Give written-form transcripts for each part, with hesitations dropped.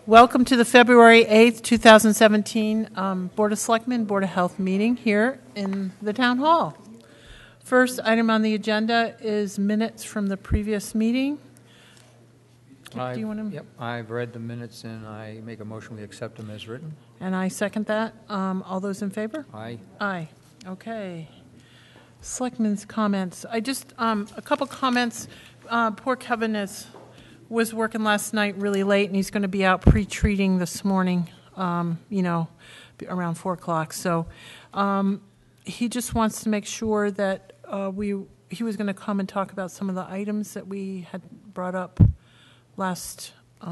Welcome to the February 8th, 2017 Board of Selectmen, Board of Health meeting here in the Town Hall. First item on the agenda is minutes from the previous meeting. Do you want to? Yep, I've read the minutes and I make a motion we accept them as written. And I second that. All those in favor? Aye. Aye. Okay. Selectmen's comments. I just, a couple comments. Poor Kevin was working last night really late, and he's going to be out pre-treating this morning, around 4 o'clock. So he just wants to make sure that he was going to come and talk about some of the items that we had brought up last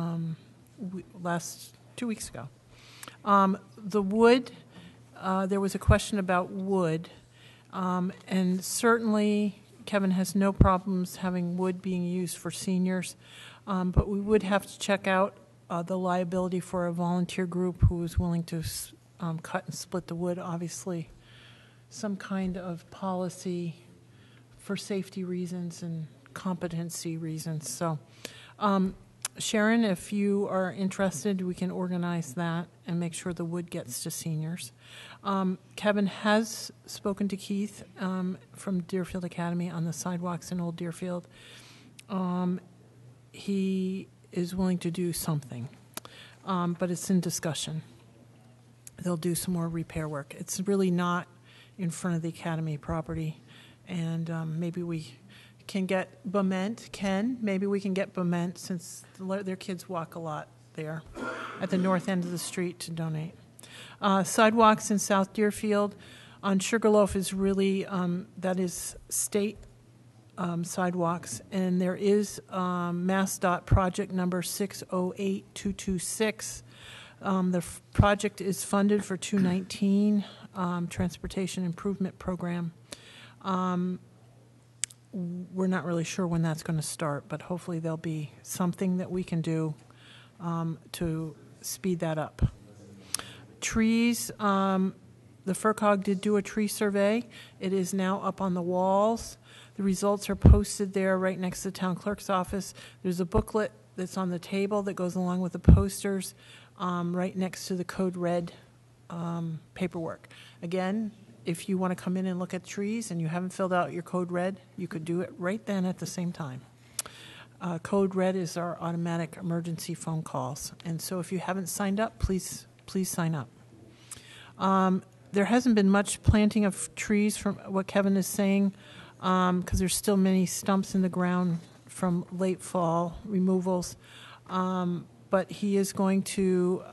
2 weeks ago. The wood, there was a question about wood, and certainly Kevin has no problems having wood being used for seniors. But we would have to check out the liability for a volunteer group who is willing to cut and split the wood. Obviously, some kind of policy for safety reasons and competency reasons. So, Sharon, if you are interested, we can organize that and make sure the wood gets to seniors. Kevin has spoken to Keith from Deerfield Academy on the sidewalks in Old Deerfield. He is willing to do something, but it's in discussion. They'll do some more repair work. It's really not in front of the Academy property, and maybe we can get maybe we can get Bement, since their kids walk a lot there at the north end of the street, to donate. Sidewalks in South Deerfield on Sugarloaf is really, that is state sidewalks, and there is MassDOT project number 608226. The project is funded for 219 Transportation Improvement Program. We're not really sure when that's going to start, but hopefully there'll be something that we can do to speed that up. Trees, the FERCog did do a tree survey. It is now up on the walls. The results are posted there right next to the town clerk's office. There's a booklet that's on the table that goes along with the posters right next to the Code Red paperwork. Again, if you want to come in and look at trees and you haven't filled out your Code Red, you could do it right then at the same time. Code Red is our automatic emergency phone calls. And so if you haven't signed up, please sign up. There hasn't been much planting of trees from what Kevin is saying, because there's still many stumps in the ground from late fall removals. But he is going to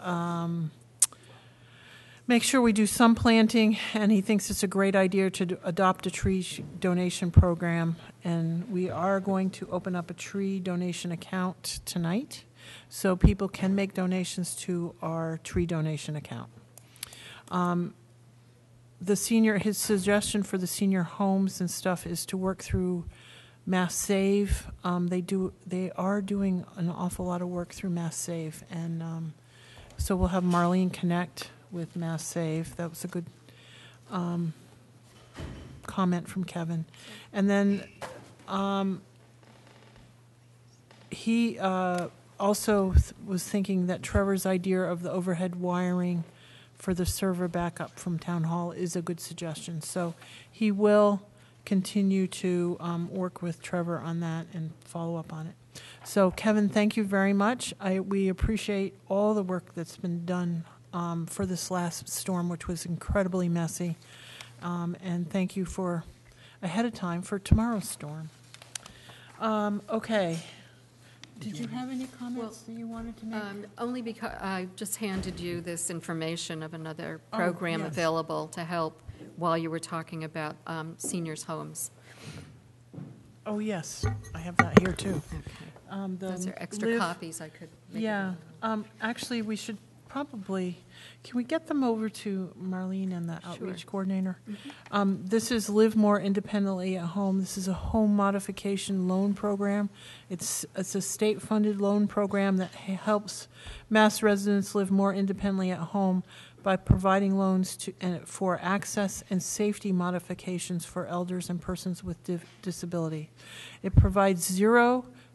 make sure we do some planting, and he thinks it's a great idea to adopt a tree donation program. And we are going to open up a tree donation account tonight, so people can make donations to our tree donation account. His suggestion for the senior homes and stuff is to work through Mass Save. They are doing an awful lot of work through Mass Save, and so we'll have Marlene connect with Mass Save. That was a good comment from Kevin. And then he also was thinking that Trevor's idea of the overhead wiring for the server backup from Town Hall is a good suggestion. So he will continue to work with Trevor on that and follow up on it. So Kevin, thank you very much. We appreciate all the work that's been done for this last storm, which was incredibly messy. And thank you for ahead of time for tomorrow's storm. Okay. Did you have any comments that you wanted to make? Only because I just handed you this information of another program available to help while you were talking about seniors' homes. Oh, yes. I have that here, too. Okay. Those are extra copies I could make. Yeah. Actually, we should probably, can we get them over to Marlene and the outreach coordinator? Mm-hmm. This is Live More Independently at Home. This is a home modification loan program. It's a state-funded loan program that helps Mass residents live more independently at home by providing loans for access and safety modifications for elders and persons with disability. It provides 0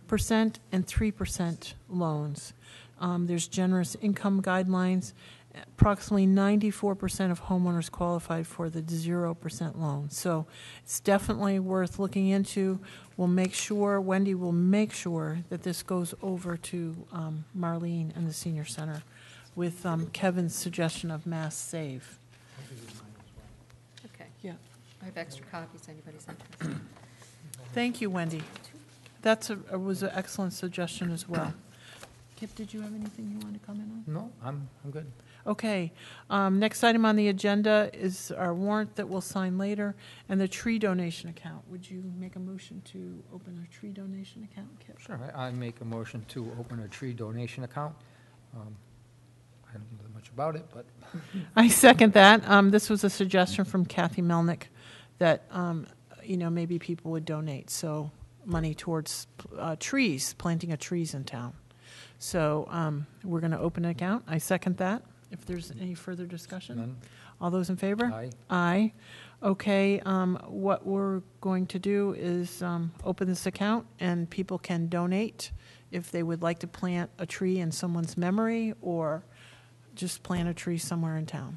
and 3% loans. There's generous income guidelines. Approximately 94% of homeowners qualified for the 0% loan. So it's definitely worth looking into. Wendy will make sure that this goes over to Marlene and the Senior Center with Kevin's suggestion of Mass Save. Okay. Yeah. I have extra copies, anybody's interested. Thank you, Wendy. Was an excellent suggestion as well. Kip, did you have anything you want to comment on? No, I'm good. Okay. Next item on the agenda is our warrant that we'll sign later and the tree donation account. Would you make a motion to open a tree donation account, Kip? Sure, I make a motion to open a tree donation account. I don't know much about it, but I second that. This was a suggestion from Kathy Melnick that, maybe people would donate. So money towards planting of trees in town. So we're going to open an account. I second that. If there's any further discussion. none. All those in favor? Aye. Aye. Okay, what we're going to do is open this account, and people can donate if they would like to plant a tree in someone's memory or just plant a tree somewhere in town.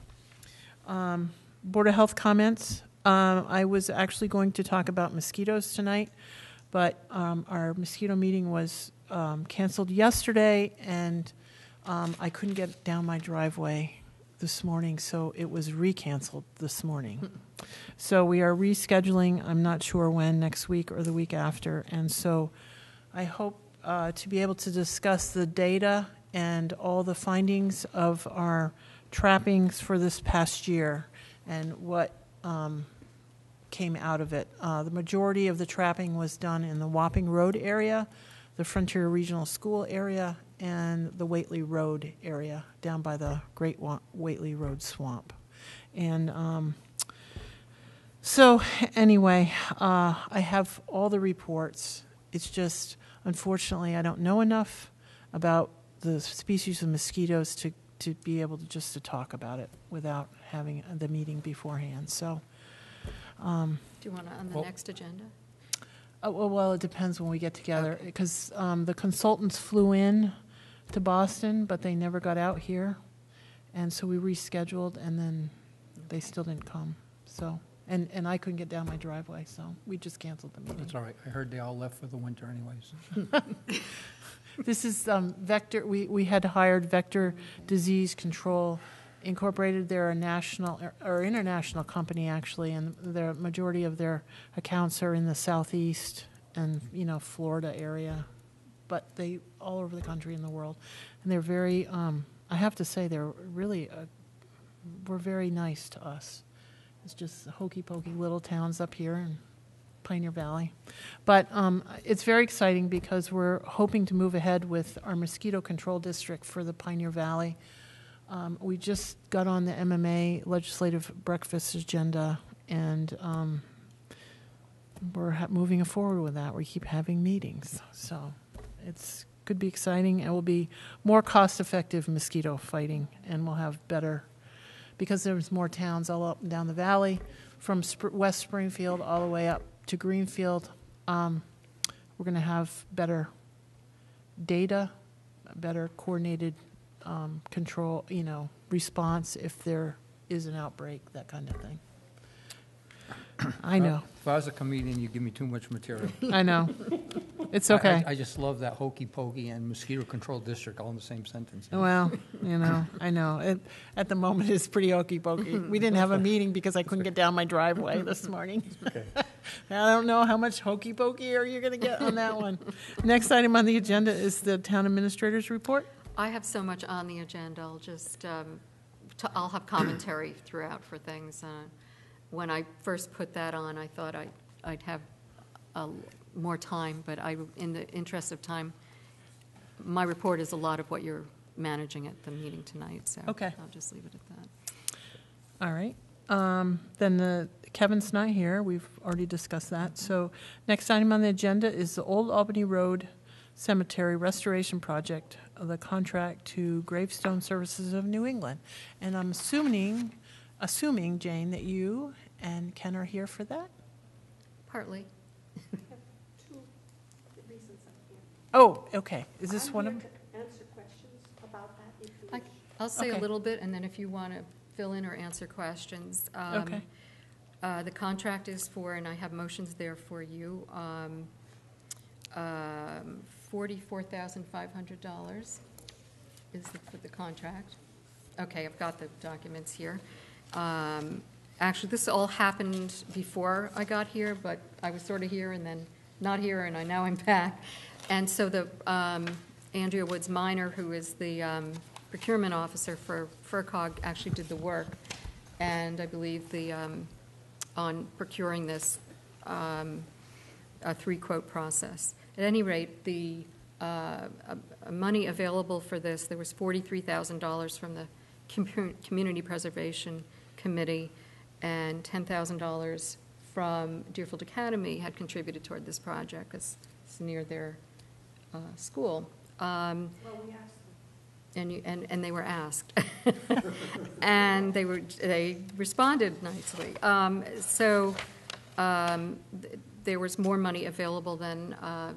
Board of Health comments. I was actually going to talk about mosquitoes tonight, but our mosquito meeting was canceled yesterday, and I couldn't get down my driveway this morning, so it was recanceled this morning. So we are rescheduling. I'm not sure when, next week or the week after. And so I hope to be able to discuss the data and all the findings of our trappings for this past year and what came out of it. The majority of the trapping was done in the Wapping Road area, the Frontier Regional School area, and the Whately Road area down by the Great Whately Road Swamp. And so anyway, I have all the reports. It's just, unfortunately, I don't know enough about the species of mosquitoes to be able to talk about it without having the meeting beforehand. So, Do you want to on the next agenda? well, it depends when we get together, because the consultants flew in to Boston, but they never got out here, and so we rescheduled, and then they still didn't come. So, and I couldn't get down my driveway, so we just canceled the meeting. That's all right. I heard they all left for the winter anyways. This is Vector. We had hired Vector Disease Control Incorporated. They're a national or international company, actually, and the majority of their accounts are in the southeast and Florida area, but they all over the country and the world. And they're very. I have to say, they're really were very nice to us. It's just hokey pokey little towns up here in Pioneer Valley. But it's very exciting because we're hoping to move ahead with our mosquito control district for the Pioneer Valley. We just got on the MMA legislative breakfast agenda, and we're moving forward with that. We keep having meetings. So it's could be exciting. It will be more cost-effective mosquito fighting, and we'll have better, because there's more towns all up and down the valley, from West Springfield all the way up to Greenfield. We're going to have better data, better coordinated control, response if there is an outbreak, that kind of thing. I know. If I was a comedian, you give me too much material. I know. It's okay. I just love that hokey pokey and mosquito control district all in the same sentence. Well, I know. At the moment, it's pretty hokey pokey. We didn't have a meeting because I couldn't get down my driveway this morning. Okay. I don't know how much hokey pokey are you going to get on that one. Next item on the agenda is the town administrator's report. I have so much on the agenda. I'll just I'll have commentary throughout for things. When I first put that on, I thought I'd have more time, but in the interest of time, my report is a lot of what you're managing at the meeting tonight, so Okay. I'll just leave it at that. All right. Then Kevin's not here. We've already discussed that. So next item on the agenda is the Old Albany Road Cemetery Restoration Project, the contract to Gravestone Services of New England. And I'm assuming, Jane, that you and Ken are here for that? Partly. Oh, okay. Is this one of them? I'm here to answer questions about that if you wish. I'll say a Okay. little bit, and then if you want to fill in or answer questions. Okay. The contract is for, and I have motions there for you, $44,500 is for the contract. Okay, I've got the documents here. Actually, this all happened before I got here, but I was sort of here and then not here, and now I'm back. And so the Andrea Woods Minor, who is the procurement officer for FERCog, actually did the work. And I believe on procuring this, a 3-quote process. At any rate, the money available for this, there was $43,000 from the Community Preservation Committee, and $10,000 from Deerfield Academy had contributed toward this project, because it's near their school. Well, we asked them. And they were asked, and they responded nicely. There was more money available than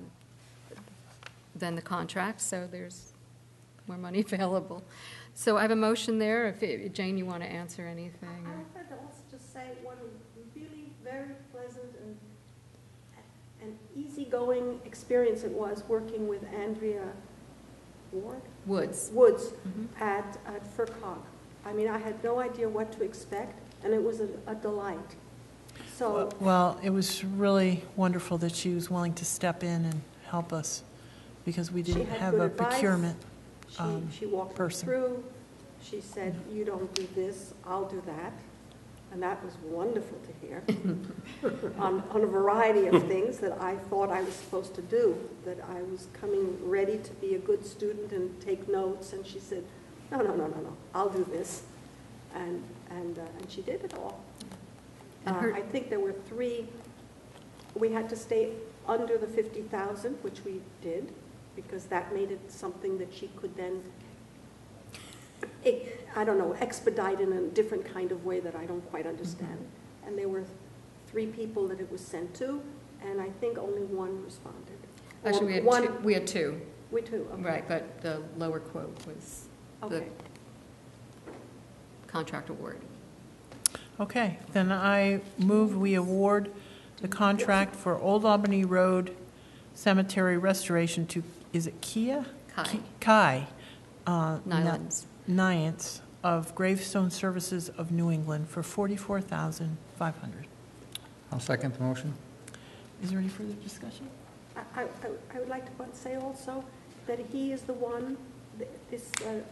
the contract, so there's more money available. So I have a motion there. If Jane, you want to answer anything? I wanted to also just say what a really very pleasant and easygoing experience it was working with Andrea Woods. at FERCog. I mean, I had no idea what to expect, and it was a delight. So, Well, it was really wonderful that she was willing to step in and help us, because we She didn't had have good a advice. procurement. she walked me person. through. She said, you don't do this, I'll do that. And that was wonderful to hear on a variety of things that I thought I was supposed to do, that I was coming ready to be a good student and take notes. And she said, no, I'll do this. And she did it all. And her- I think there were 3, we had to stay under the 50,000, which we did, because that made it something that she could then, expedite in a different kind of way that I don't quite understand. And there were 3 people that it was sent to, and I think only 1 responded. Actually, we had two. We too, okay. Right, but the lower quote was the Okay. contract award. Okay, then I move we award the contract for Old Albany Road Cemetery restoration to, is it Kia? Kai. Nylands. Nyance of Gravestone Services of New England for $44,500. I'll second the motion. Is there any further discussion? I would like to say also that he is the one, this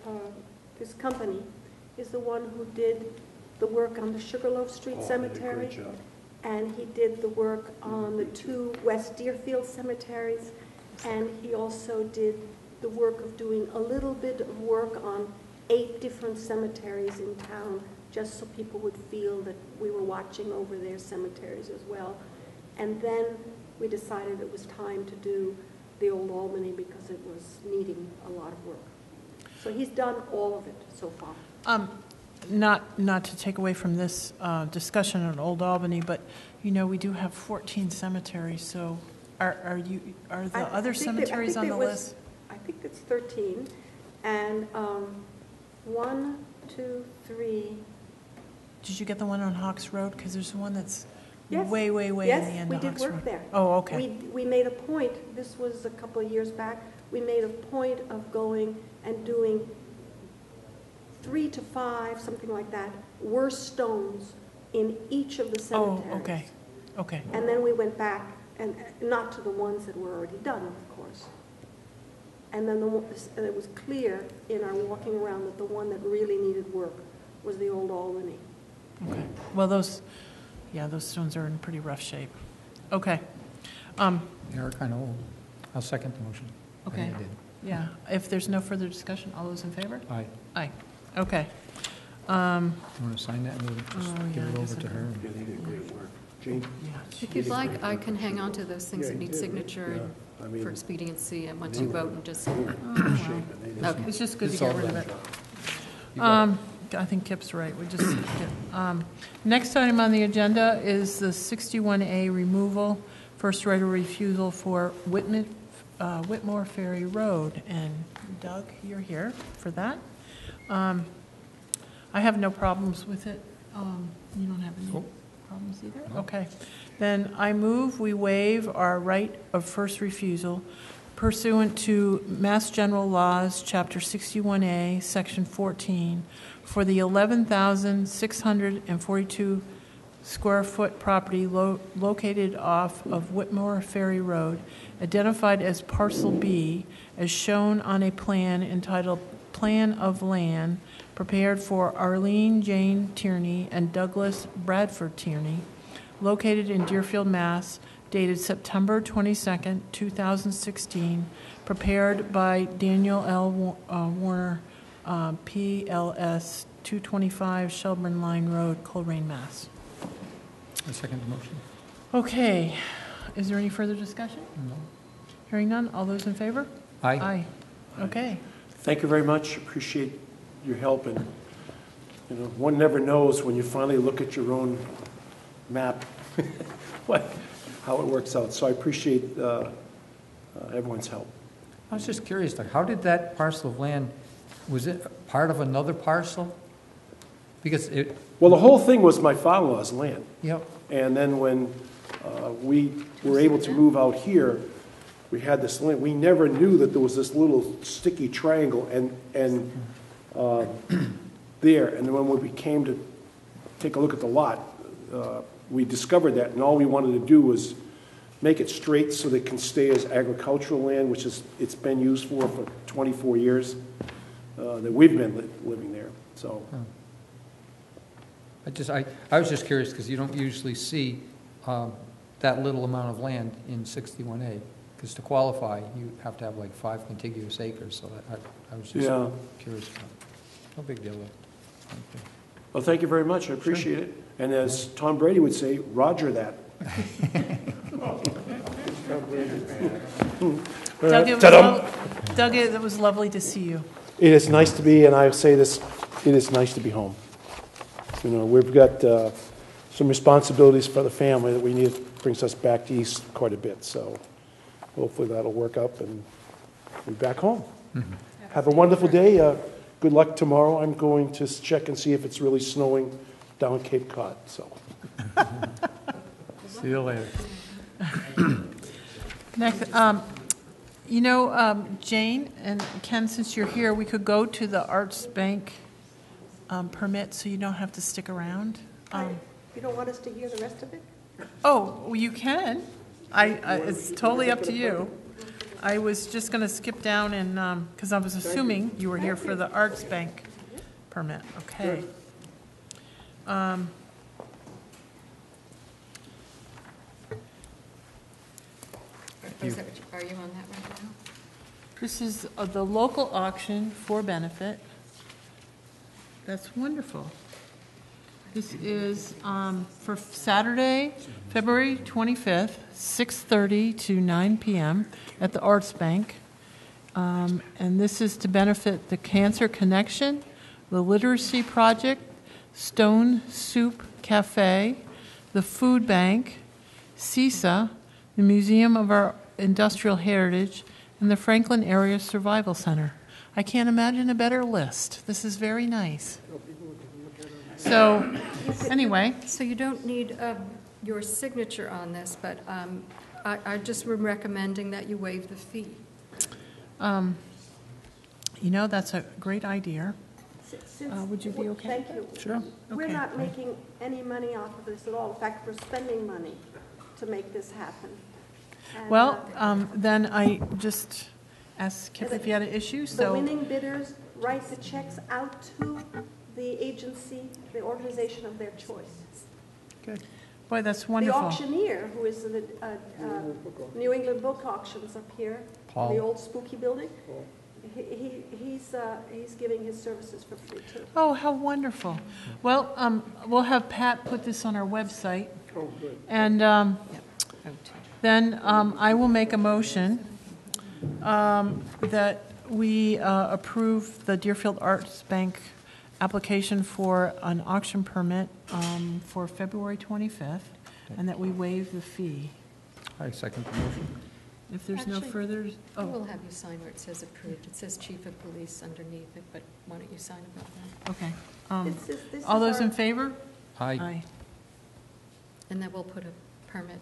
company is the one who did the work on the Sugarloaf Street Cemetery. Great job. And he did the work on the 2 West Deerfield cemeteries. And he also did the work of doing a little bit of work on 8 different cemeteries in town, just so people would feel that we were watching over their cemeteries as well. And then we decided it was time to do the Old Albany because it was needing a lot of work. So he's done all of it so far. Not to take away from this discussion on Old Albany, but, we do have 14 cemeteries, so are the other cemeteries on the list? I think it's 13, and 1, 2, 3. Did you get the one on Hawks Road? Because there's one that's Yes. way in the end of Hawks Road. Yes, we did work there. Oh, okay. We made a point, this was a couple of years back, we made a point of going and doing 3 to 5, something like that, were stones in each of the cemeteries. Oh, okay. And then we went back, and not to the ones that were already done, of course. And then and it was clear in our walking around that the one that really needed work was the Old Albany. Okay. Well, those stones are in pretty rough shape. Okay. They are kind of old. I'll second the motion. Okay. I did. Yeah. If there's no further discussion, all those in favor? Aye. Aye. Okay. You want to sign that and we'll just Oh, give yeah, I it guess over to I her? Yeah, they did great work. Jane? If you'd like, I can hang on to those things Yeah, that you need did. signature Yeah, I mean, for expediency, and once they you were- vote and just, they were in good shape, and they did Okay. It's just good to It's get all rid of done. it. You got it. I think Kip's right. We just, next item on the agenda is the 61A removal, first right of refusal for Whitmore Ferry Road. And Doug, you're here for that. I have no problems with it. You don't have any Cool. problems either? No. Okay. Then I move we waive our right of first refusal pursuant to Mass General Laws, Chapter 61A, Section 14, for the 11,642 square foot property located off of Whitmore Ferry Road, identified as Parcel B, as shown on a plan entitled Plan of Land, prepared for Arlene Jane Tierney and Douglas Bradford Tierney, located in Deerfield, Mass., dated September 22nd, 2016, prepared by Daniel L. Warner, PLS, 225 Shelburne Line Road, Coleraine, Mass. I second the motion. Okay, is there any further discussion? No. Hearing none, all those in favor? Aye. Aye. Okay. Thank you very much. Appreciate your help. And, you know, one never knows when you finally look at your own map how it works out. So I appreciate everyone's help. I was just curious, like, how did that parcel of land, was it part of another parcel? Because it, Well, the whole thing was my father-in-law's land. yep, And then when we were able to move out here, we had this land. We never knew that there was this little sticky triangle and there. And then when we came to take a look at the lot, we discovered that, and all we wanted to do was make it straight so that it can stay as agricultural land, which is it's been used for 24 years that we've been living there. So. I was just curious, because you don't usually see that little amount of land in 61A, because to qualify, you have to have like 5 contiguous acres, so I was just Yeah. curious about it. No big deal, though. Thank you. Well, thank you very much. I appreciate it. And as Tom Brady would say, Roger that. Doug, it was lovely to see you. It is nice to be, and I say this, it is nice to be home. You know, we've got some responsibilities for the family that we need, brings us back to East quite a bit. So hopefully that'll work up and we'll be back home. Mm-hmm. Have a wonderful day. Good luck tomorrow. I'm going to check and see if it's really snowing down Cape Cod. So. See you later. Next, Jane and Ken, since you're here, we could go to the Arts Bank permit, so you don't have to stick around. You don't want us to hear the rest of it? Oh, well, you can. It's totally up to you. I was just going to skip down and, because I was assuming you were here for the Arts Bank permit. Okay. Are you on that right now? This is the local auction for benefit. That's wonderful. This is for Saturday, February 25th, 6:30 to 9 p.m. at the Arts Bank. And this is to benefit the Cancer Connection, the Literacy Project, Stone Soup Cafe, the Food Bank, CISA, the Museum of our Industrial Heritage, and the Franklin Area Survival Center. I can't imagine a better list. This is very nice. So, anyway. So you don't need your signature on this, but I just am recommending that you waive the fee. That's a great idea. Would you be okay? Thank you. Sure. We're Okay. not making any money off of this at all. In fact, we're spending money to make this happen. And, Well, then I just asked Kip if he had an issue, the so. winning bidders write the checks out to the agency, the organization of their choice. Good. Boy, that's The wonderful. auctioneer, who is the New England Book Auctions up here, Paul. the old spooky building, he's giving his services for free too. Oh, how wonderful. Well, we'll have Pat put this on our website. And then I will make a motion that we approve the Deerfield Arts Bank application for an auction permit for February 25th, and that we waive the fee. I second the motion. If there's no Actually, further, I will oh, have you sign where it says approved. It says chief of police underneath it, but why don't you sign above that? okay. This All is those our- in favor? Aye. And then we'll put a permit.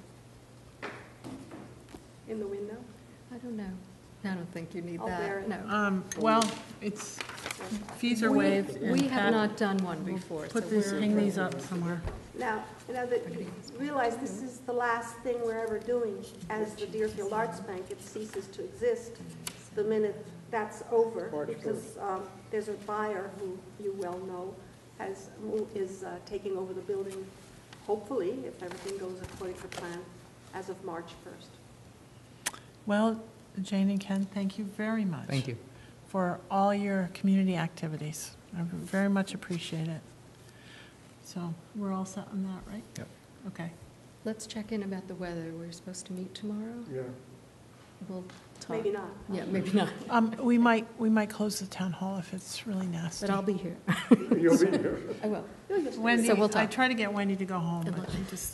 In the window? I don't know. I don't think you need I'll bear that, it. no. Well, it's, fees are waived. and We have Pat not done one will before, so Put this, we're. hang these up somewhere. Now that, realize this is the last thing we're ever doing as the Deerfield Arts Bank. It ceases to exist the minute that's over, because there's a buyer who you well know is taking over the building, hopefully, if everything goes according to plan, as of March 1st. Well, Jane and Ken, thank you very much. Thank you. For all your community activities. I very much appreciate it. So we're all set on that, right? Yep. Okay. Let's check in about the weather. We're supposed to meet tomorrow. Yeah. We'll talk. Maybe not. Yeah, maybe not, We might close the town hall if it's really nasty. but I'll be here. You'll be here. I will. Wendy, So we'll I talk. try to get Wendy to go home, Good but luck. she just,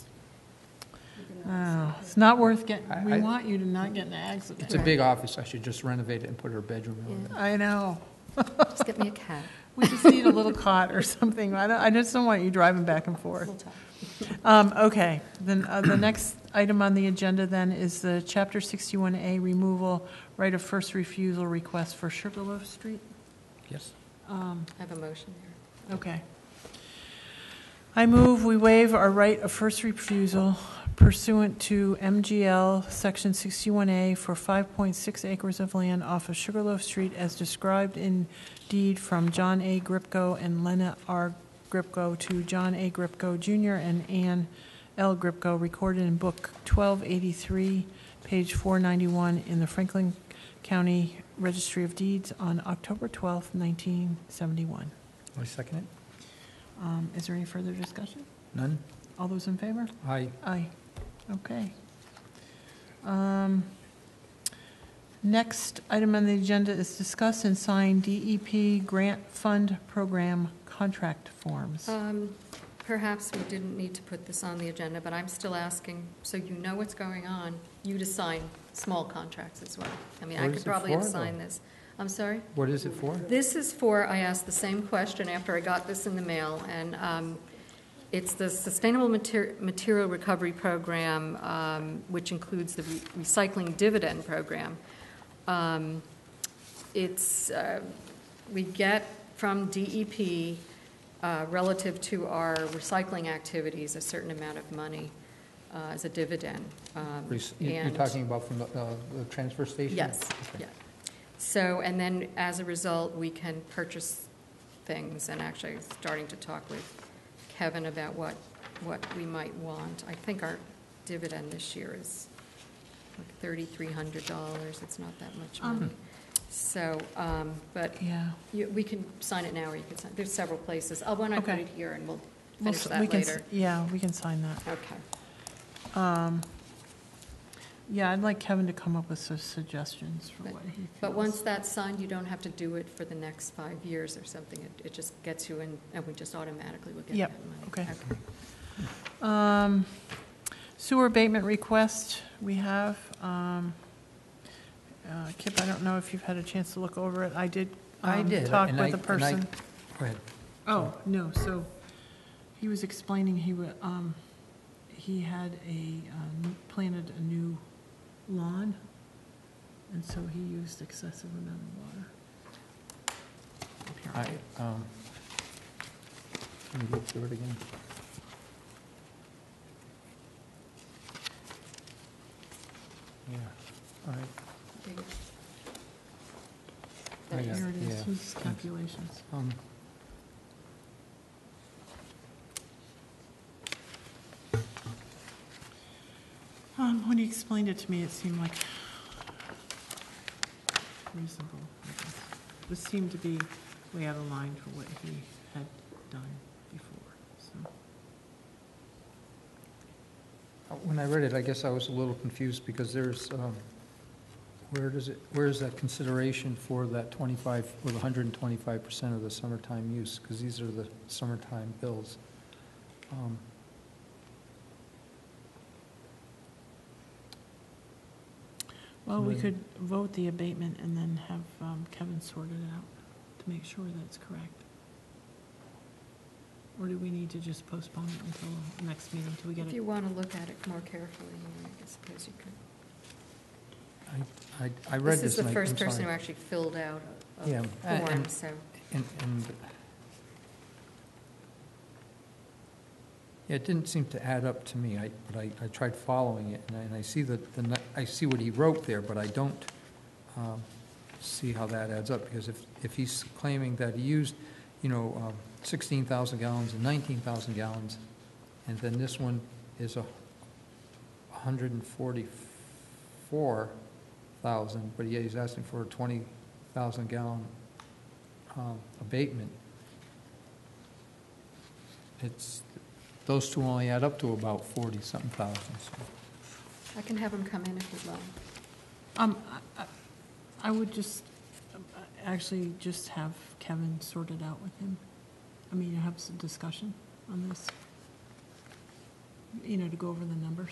it's not worth getting, we I- want you to not get in an accident. It's a big office, I should just renovate it and put her bedroom in it. Yeah. I know. Just get me a cat. We just need a little cot or something. I just don't want you driving back and forth. We'll talk. Okay, then the next item on the agenda then is the Chapter 61A removal right of first refusal request for Sugarloaf Street. Yes. I have a motion here. Okay. I move we waive our right of first refusal pursuant to MGL Section 61A for 5.6 acres of land off of Sugarloaf Street as described in deed from John A. Gripko and Lena R. Gripko to John A. Gripko Jr. and Ann L. Gripko, recorded in Book 1283, page 491 in the Franklin County Registry of Deeds on October 12th, 1971. I second it. Is there any further discussion? None? All those in favor? Aye. Aye. Okay. Next item on the agenda is discuss and sign DEP Grant Fund Program contract forms. Perhaps we didn't need to put this on the agenda, but I'm still asking, so you know what's going on, you to sign small contracts as well. I mean, I What could is it probably have for, though? signed this. I'm sorry? What is it for? This is for, I asked the same question after I got this in the mail, and it's the Sustainable Material Recovery Program, which includes the Recycling Dividend Program. We get from DEP, relative to our recycling activities, a certain amount of money as a dividend. You're And- talking about from the transfer station? Yes, Okay. yeah. So, and then as a result, we can purchase things, and actually starting to talk with Kevin about what we might want. I think our dividend this year is like $3,300. It's not that much money. So, but Yeah. we can sign it now, or you can sign, there's several places. When I put Okay. it here, and we'll We'll finish s- that we can s- later. Yeah, we can sign that. Okay. Yeah, I'd like Kevin to come up with some suggestions for what he feels. But once that's signed, you don't have to do it for the next 5 years or something. It just gets you in, and we just automatically will get Yep, that money. okay. Sewer abatement request, we have. Kip, I don't know if you've had a chance to look over it. I did. I did. Talk and with I- the and I- person. Go ahead. Oh, no, so he was explaining he had planted a new lawn, and so he used excessive amount of water. I, Apparently. Let me go through it again. Yeah, all right. There you go. I There it got is. Here it is, yeah, his thanks. calculations. When he explained it to me, it seemed like reasonable, I guess. This seemed to be way out of line for what he had done before, so. When I read it, I guess I was a little confused because there's, where is that consideration for that 25, or the 125% of the summertime use? Because these are the summertime bills. Well, we could vote the abatement and then have Kevin sort it out to make sure that's correct. Or do we need to just postpone it until next meeting, till we get If it? you want to look at it more carefully, I suppose you could. I read this. This is the and first I'm person who sorry. actually filled out Yeah, a form, and- so. And yeah, it didn't seem to add up to me, but I tried following it, and I see I see what he wrote there, but I don't see how that adds up, because if he's claiming that he used, 16,000 gallons and 19,000 gallons, and then this one is 144,000, but yet he's asking for a 20,000 gallon abatement. Those two only add up to about 40-something thousand, so. I can have him come in if you'd like. I would just, actually just have Kevin sort it out with him. I mean, have some discussion on this, to go over the numbers.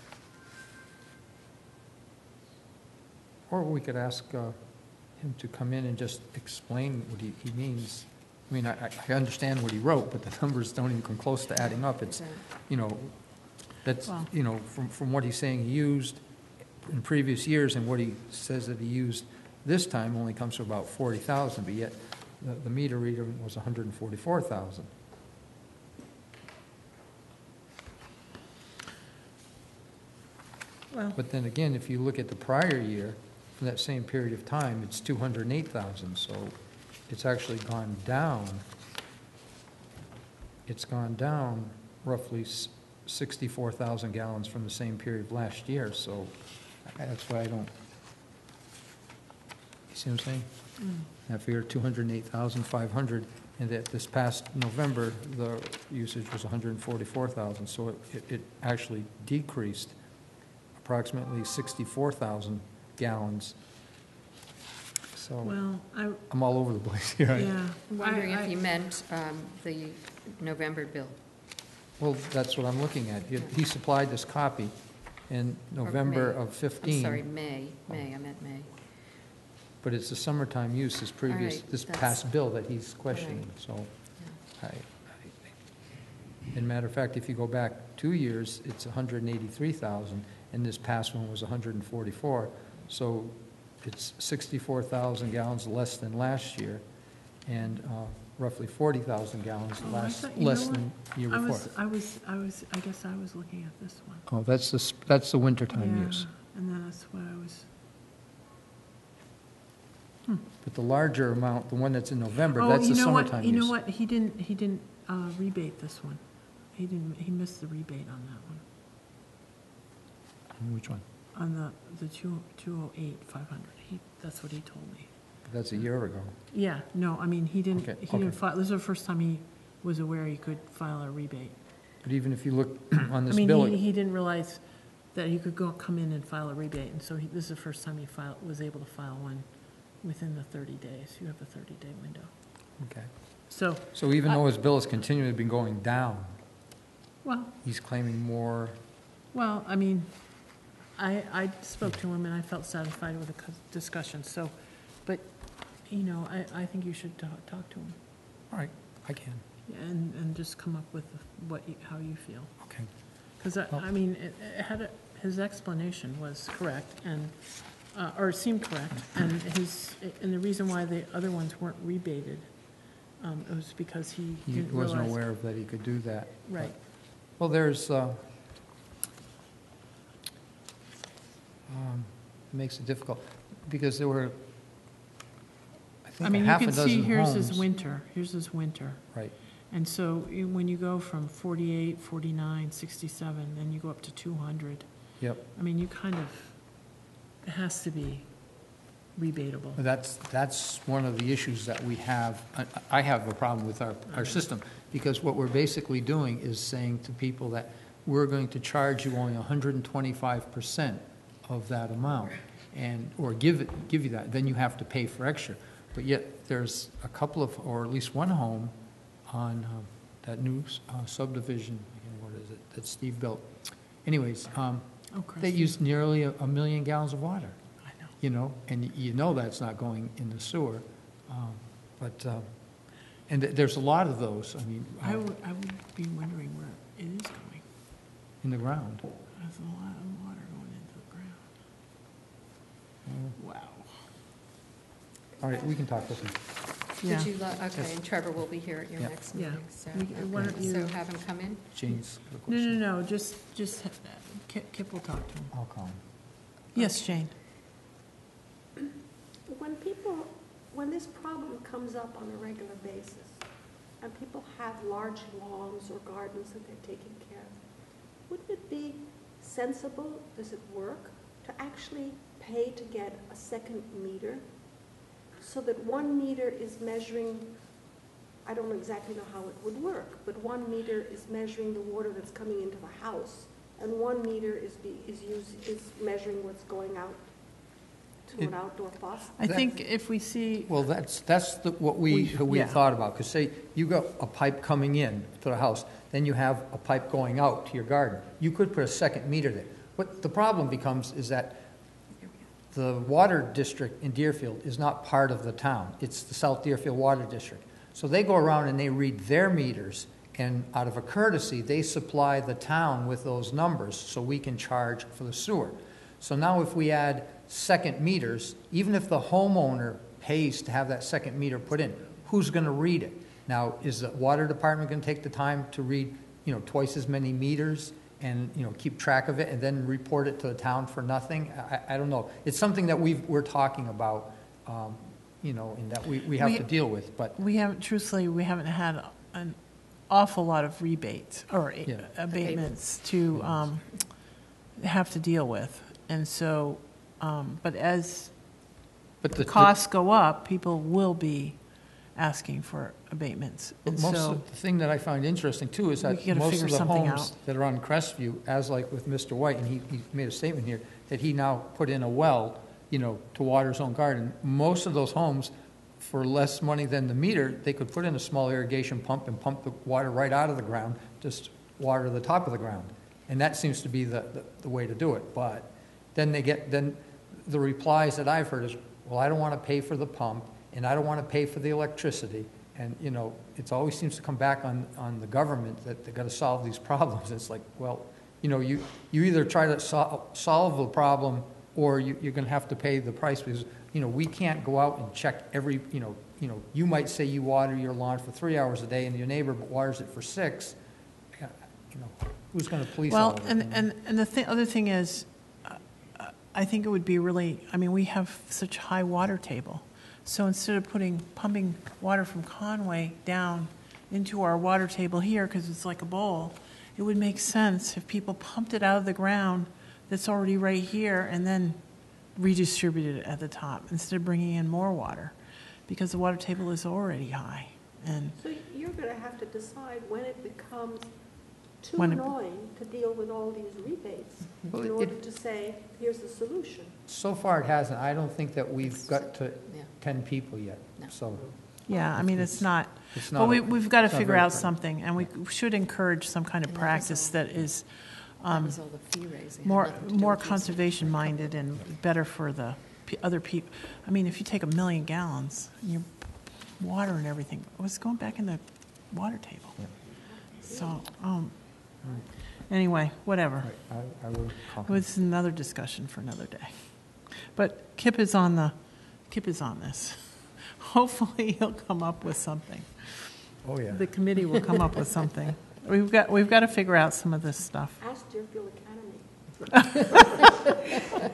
Or we could ask him to come in and just explain what he means. I mean, I understand what he wrote, but the numbers don't even come close to adding up. It's, that's, Wow. from what he's saying he used in previous years and what he says that he used this time only comes to about 40,000, but yet the meter reader was 144,000. Well, But then again, if you look at the prior year, from that same period of time, it's 208,000, so it's actually gone down. It's gone down roughly 64,000 gallons from the same period of last year, so that's why I don't, you see what I'm saying? I figured 208,500, and that this past November, the usage was 144,000, so it actually decreased approximately 64,000 gallons. So well, I'm all over the place here. yeah. I'm wondering if you meant the November bill. Well, that's what I'm looking at. He supplied this copy in November May. of 15. I'm sorry, May, I meant May. But it's the summertime use, this previous, right, this that's- past bill that he's questioning, so. And matter of fact, if you go back 2 years, it's 183,000, and this past one was 144. So it's 64,000 gallons less than last year, and roughly 40,000 gallons Oh, I less thought- you know than the year I before. I guess I was looking at this one. Oh, that's the wintertime Yeah, use. and that's what I was, But the larger amount, the one that's in November, oh, that's the you know what, summertime you know use. what, he didn't rebate this one. He missed the rebate on that one, Which one? on the 208, 500. That's what he told me. That's a year ago. Yeah, no, I mean, he didn't Okay. file, this is the first time he was aware he could file a rebate. But even if you look on I this mean, bill, he didn't realize that he could come in and file a rebate, and so this is the first time he was able to file one within the 30 days. You have a 30-day window. okay. So, So even though his bill has continually been going down, well, he's claiming more. I mean, I spoke to him and I felt satisfied with the discussion, so, but, I think you should talk to him All right, I can. and just come up with how you feel. Okay. Because, I mean, his explanation was correct and, or it seemed correct, and the reason why the other ones weren't rebated, it was because he He didn't realize. wasn't aware of that he could do that. Right. Well, there's, it makes it difficult, because there were, I I think, mean, a you half a can dozen see, homes. here's his winter. Right, And so when you go from 48, 49, 67, then you go up to 200, yep. I mean, you kind of, it has to be rebatable. That's one of the issues that we have. I have a problem with our system, because what we're basically doing is saying to people that we're going to charge you only 125% of that amount, or give you that, then you have to pay for extra. But yet, there's a couple of, or at least one home on that new subdivision, what is it, that Steve built. Anyways, Oh, they Christ. used nearly a million gallons of water. I you know, and you know that's not going in the sewer. And there's a lot of those, I mean, I would be wondering where it is going. in the ground. There's a lot of water going into the ground. Wow. All right, we can talk with him. Yeah. Would you, okay, and Trevor will be here at your Yeah. next Yeah. meeting, so, Why don't okay, you- so have him come in? Jane's got a No, question. no, just, Kip will talk to him. I'll call him. Yes, Jane? When this problem comes up on a regular basis, and people have large lawns or gardens that they're taking care of, wouldn't it be sensible, does it work, to actually pay to get a second meter? So that 1 meter is measuring, I don't exactly know how it would work, but 1 meter is measuring the water that's coming into the house, and 1 meter is measuring what's going out to an outdoor faucet. I think if we see, Well, that's what we yeah. thought about, because say you got a pipe coming in to the house, then you have a pipe going out to your garden. You could put a second meter there. What the problem becomes is that the water district in Deerfield is not part of the town. It's the South Deerfield Water District. So they go around and they read their meters, and out of a courtesy, they supply the town with those numbers so we can charge for the sewer. So now if we add second meters, even if the homeowner pays to have that second meter put in, who's going to read it? Now, is the water department going to take the time to read, twice as many meters and, keep track of it and then report it to the town for nothing? I don't know. It's something that we're talking about, and that we have to deal with, but. we haven't had an awful lot of rebates or Yeah. abatements to have to deal with. And so, but as But the costs go up, people will be asking for abatements. And Most so, of the thing that I find interesting too is that We gotta most figure of the something homes out. that are on Crestview, as like with Mr. White, and he made a statement here, that he now put in a well, to water his own garden. Most of those homes, for less money than the meter, they could put in a small irrigation pump and pump the water right out of the ground, just water the top of the ground. And that seems to be the way to do it. But then the replies that I've heard is, well, I don't want to pay for the pump, and I don't want to pay for the electricity. And, it always seems to come back on the government that they've got to solve these problems. It's like, well, you either try to solve the problem or you're going to have to pay the price because, we can't go out and check every, you might say you water your lawn for 3 hours a day and your neighbor waters it for 6. Who's going to police all well, of it? and the other thing is, I think it would be really, we have such high water table. So instead of pumping water from Conway down into our water table here, because it's like a bowl, it would make sense if people pumped it out of the ground that's already right here and then redistributed it at the top instead of bringing in more water, because the water table is already high. And So you're going to have to decide when it becomes too When it- annoying to deal with all these rebates Well, in order to say, here's the solution. So far, it hasn't. I don't think that we've got to Yeah. 10 people yet. No. So yeah, it's not. it's But not. we've got to it's not figure very out friendly. something, and we should encourage some kind of And that was practice all. that is That was all the fee raising. had more nothing to do more with these. conservation-minded and better for the other people. If you take 1 million gallons, and you water and everything, what's going back in the water table? Yeah. So, anyway, whatever. Right, I will call him. It's another discussion for another day. But Kip is on this. Hopefully, he'll come up with something. Oh, yeah. The committee will come up with something. We've got to figure out some of this stuff. Ask Deerfield Academy.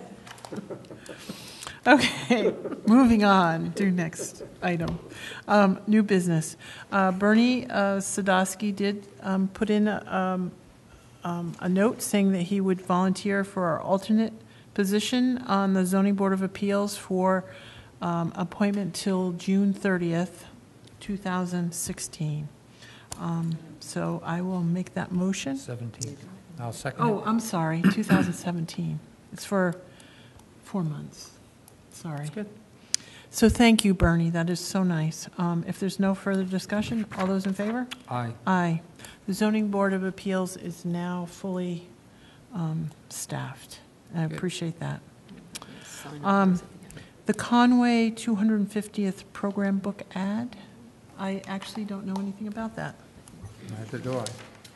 Okay, moving on to next item. New business. Bernie Sadowski did put in a note saying that he would volunteer for our alternate position on the Zoning Board of Appeals for appointment till June 30th, 2016. So I will make that motion. 17. I'll second Oh, it. I'm sorry, 2017. It's for 4 months. Sorry. That's good. So thank you, Bernie. That is so nice. If there's no further discussion, all those in favor? Aye. Aye. The Zoning Board of Appeals is now fully staffed. I Good. appreciate that. Sign up Um, those at the end. The Conway 250th program book ad, I actually don't know anything about that. Neither do I.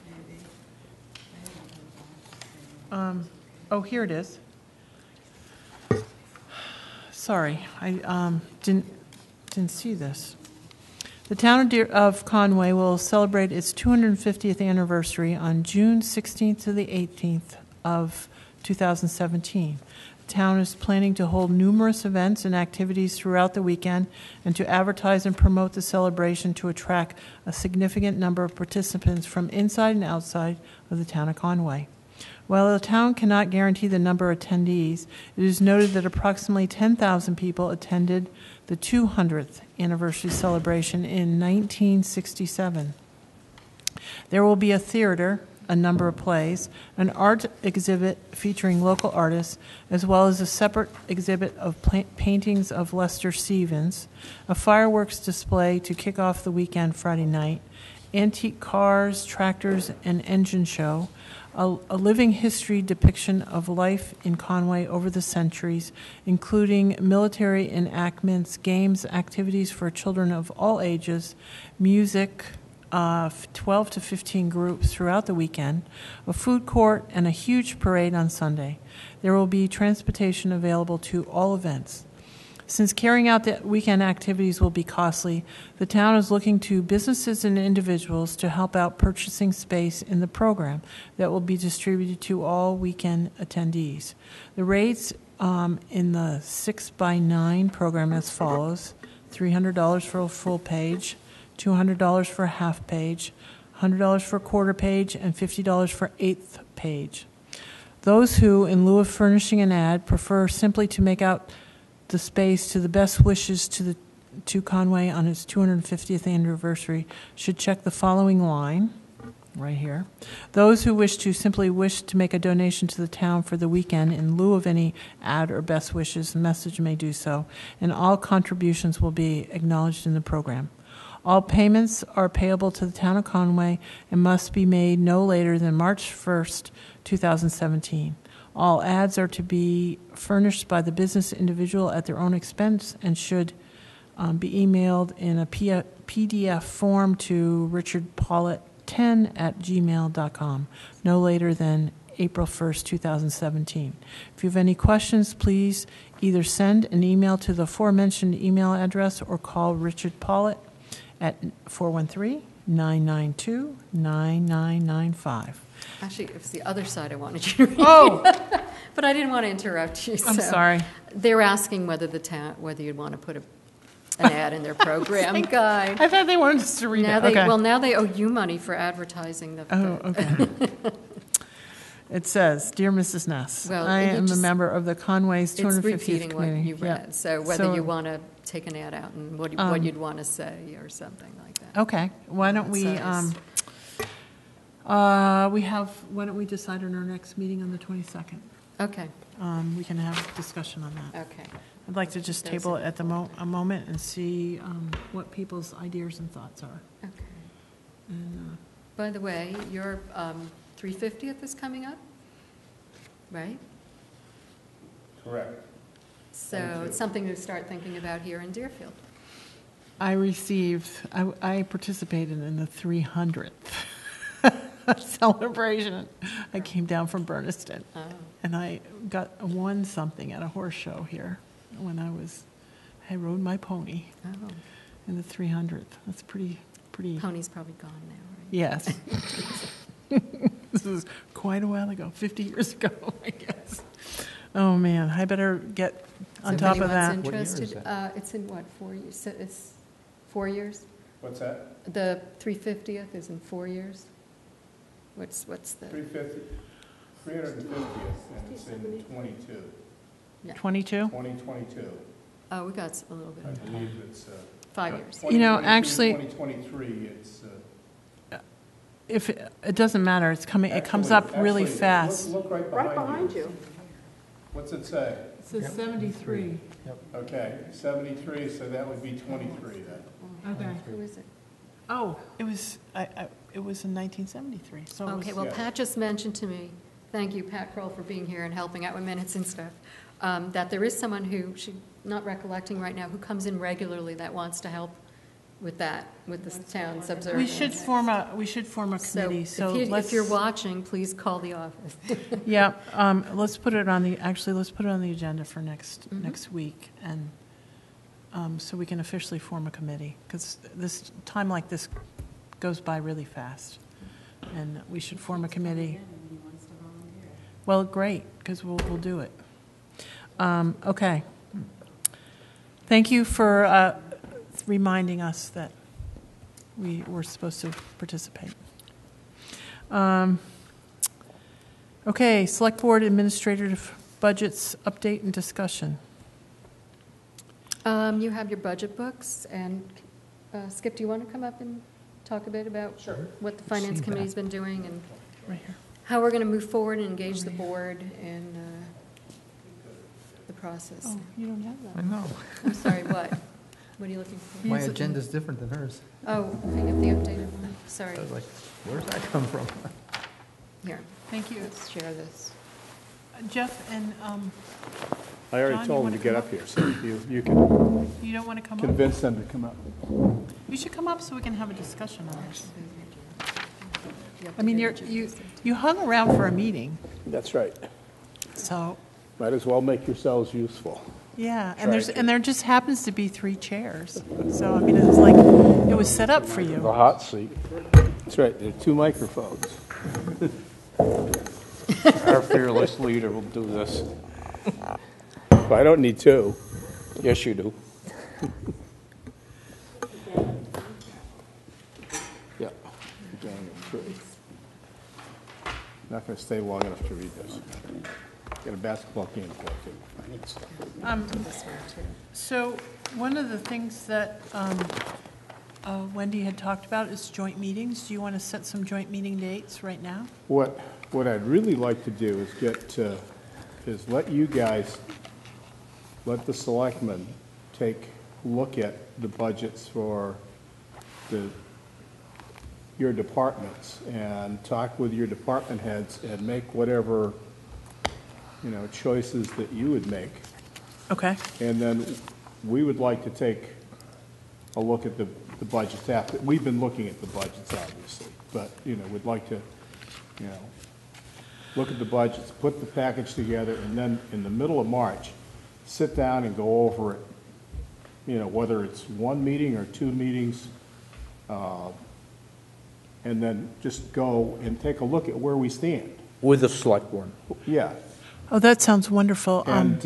Oh, here it is. Sorry, I didn't see this. The town of Conway will celebrate its 250th anniversary on June 16th to the 18th of 2017. The town is planning to hold numerous events and activities throughout the weekend and to advertise and promote the celebration to attract a significant number of participants from inside and outside of the town of Conway. While the town cannot guarantee the number of attendees, it is noted that approximately 10,000 people attended the 200th anniversary celebration in 1967. There will be a theater, a number of plays, an art exhibit featuring local artists, as well as a separate exhibit of paintings of Lester Stevens, a fireworks display to kick off the weekend Friday night, antique cars, tractors, and engine show, a living history depiction of life in Conway over the centuries, including military enactments, games, activities for children of all ages, music, 12 to 15 groups throughout the weekend, a food court, and a huge parade on Sunday. There will be transportation available to all events. Since carrying out the weekend activities will be costly, the town is looking to businesses and individuals to help out purchasing space in the program that will be distributed to all weekend attendees. The rates in the 6x9 program as follows: $300 for a full page, $200 for a half page, $100 for a quarter page, and $50 for eighth page. Those who, in lieu of furnishing an ad, prefer simply to make out the space to the best wishes to Conway on its 250th anniversary should check the following line right here. Those who wish to make a donation to the town for the weekend in lieu of any ad or best wishes message may do so, and all contributions will be acknowledged in the program. All payments are payable to the town of Conway and must be made no later than March 1st, 2017. All ads are to be furnished by the business individual at their own expense and should be emailed in a PDF form to richardpollett10@gmail.com, no later than April 1st, 2017. If you have any questions, please either send an email to the aforementioned email address or call Richard Pollett at 413-992-9995. Actually, it was the other side I wanted you to read. Oh! But I didn't want to interrupt you. I'm so sorry. They're asking whether you'd want to put an ad in their program guide. I thought they wanted us to read Now it. they, Okay. Well, now they owe you money for advertising the. Oh, okay. It says, "Dear Mrs. Ness, Well, I you am a just- member of the Conway's It's 250th repeating what community." you Yeah. read. So whether So- you want to take an ad out and what you'd want to say or something like that. Okay, why don't we, Size. why don't we decide on our next meeting on the 22nd? Okay, We can have discussion on that. okay. I'd like to just table it at a moment and see what people's ideas and thoughts are. Okay. And, By the way, your 350th is coming up, right? Correct. So Thank you. it's something to start thinking about here in Deerfield. I participated in the 300th celebration. I came down from Berniston, Oh. and I won something at a horse show here when I rode my pony Oh, in the 300th. That's pretty. pony's probably gone now, right? Yes. This was quite a while ago, 50 years ago, I guess. Oh, man, I better get on top of that. So if What year anyone's is interested, it's in what, 4 years? So it's 4 years? What's that? The 350th is in 4 years? What's the, 350th, and it's in 22, 22? 2022. oh, we got a little bit I of believe it's, 5 years. You know, 2022, actually- 2023, it's. If it doesn't matter, it comes up really actually, fast. Look right Right behind behind you. you. What's it say? It says 73. Okay, 73, so that would be 23 then. Okay. Who is it? Oh, it was in 1973. So it was- Okay, well, yeah. Pat just mentioned to me, thank you, Pat Kroll, for being here and helping out with minutes and stuff, that there is someone who, not recollecting right now, who comes in regularly that wants to help with that, with the town's observance. We should form a committee, so if you're watching, please call the office. Yeah, let's put it on the agenda for next week, and so we can officially form a committee, because this time like this goes by really fast, and we should form a committee. Well, great, because we'll do it. Okay. Thank you for reminding us that we were supposed to participate. Okay, Select Board Administrative Budgets Update and Discussion. You have your budget books, and Skip, do you want to come up and talk a bit about what the Finance Committee's been doing and Right here. how we're going to move forward and engage the board in the process? Oh, you don't have I that. know. I'm sorry, what? What are you looking for? My agenda's different than hers. Oh, I have the updated one. Sorry. I was like, where's that come from? Here, Thank you. let's share this. Jeff and, I already John, you told wanna them to get come up here, so you can you don't want to come up? convince them to come up. You should come up so we can have a discussion on this. You have I to mean, get you hung around for a meeting, That's right. so, Might as well make yourselves useful. yeah, Try to. and there just happens to be 3 chairs. So, I mean, it was like, it was set up for The you. hot seat. That's right, there are 2 microphones. Our fearless leader will do this. Well, I don't need 2. Yes, you do. Yeah. Not going to stay long enough to read this. Got a basketball game to play too. So, one of the things that Wendy had talked about is joint meetings. Do you want to set some joint meeting dates right now? What I'd really like to do is let you guys, let the selectmen take a look at the budgets for your departments and talk with your department heads and make whatever, choices that you would make. Okay. And then we would like to take a look at the budgets after. We've been looking at the budgets, obviously, but, we'd like to, look at the budgets, put the package together, and then in the middle of March, sit down and go over it, whether it's 1 meeting or 2 meetings, and then just go and take a look at where we stand. With the select board. Yeah, Oh, that sounds wonderful. and,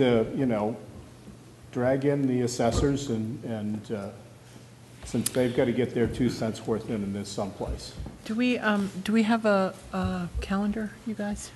drag in the assessors and since they've got to get their 2 cents worth in this someplace. Do we have a calendar, you guys?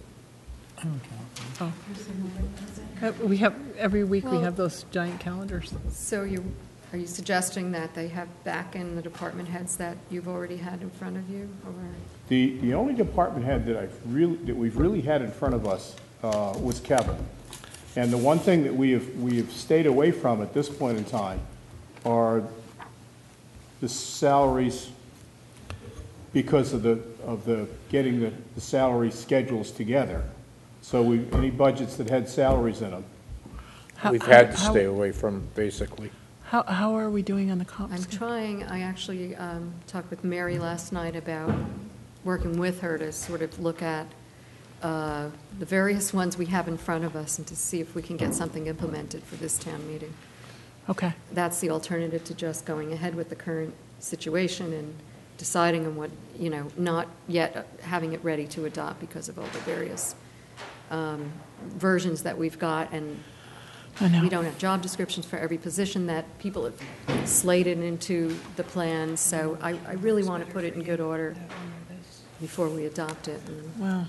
Oh. We have, every week we Well- have those giant calendars. So are you suggesting that they have back in the department heads that you've already had in front of you? Or The only department head that we've really had in front of us was Kevin. And the one thing that we have stayed away from at this point in time are the salaries because of the getting the salary schedules together. So any budgets that had salaries in them. We've had to stay away from, basically. How are we doing on the comp? I'm schedule? trying, I actually talked with Mary last night about working with her to sort of look at the various ones we have in front of us and to see if we can get something implemented for this town meeting. Okay. That's the alternative to just going ahead with the current situation and deciding on what, not yet having it ready to adopt because of all the various versions that we've got, and I know. we don't have job descriptions for every position that people have slated into the plan, so I really want to put it in good order before we adopt it. Well,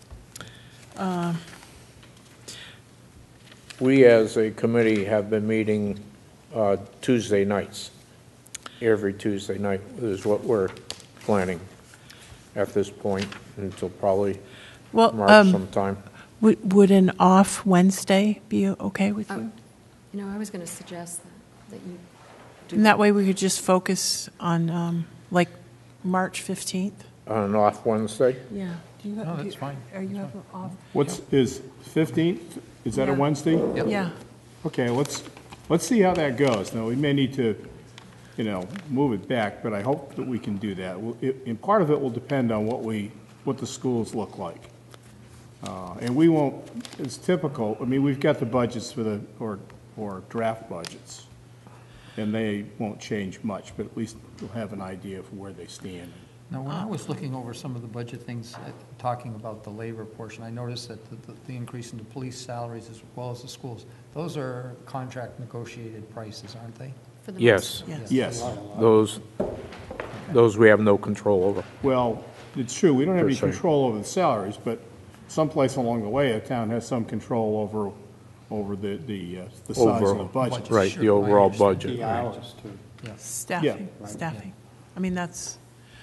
We, as a committee, have been meeting Tuesday nights. Every Tuesday night is what we're planning at this point until probably well, March sometime. would an off Wednesday be okay with you? I was going to suggest that you do. And that way we could just focus on, like, March 15th? On an off Wednesday? Yeah. Do you have, No, that's fine. Are you have off? Is 15th, is that a Yeah. Wednesday? Yep. Yeah. Okay, let's let's see how that goes. Now, we may need to, move it back, but I hope that we can do that. And part of it will depend on what the schools look like. And we won't, it's typical, we've got the budgets or draft budgets, and they won't change much, but at least we'll have an idea of where they stand. Now, when I was looking over some of the budget things, talking about the labor portion, I noticed that the increase in the police salaries as well as the schools, those are contract negotiated prices, aren't they? For the Yes, Yes. those we have no control over. Well, it's true, we don't have any Per se. control over the salaries, but someplace along the way, a town has some control over the size of the Overall. budget. Right, Sure, the I overall understand. budget. The hours, too. Staffing, Yeah. staffing. I mean, that's,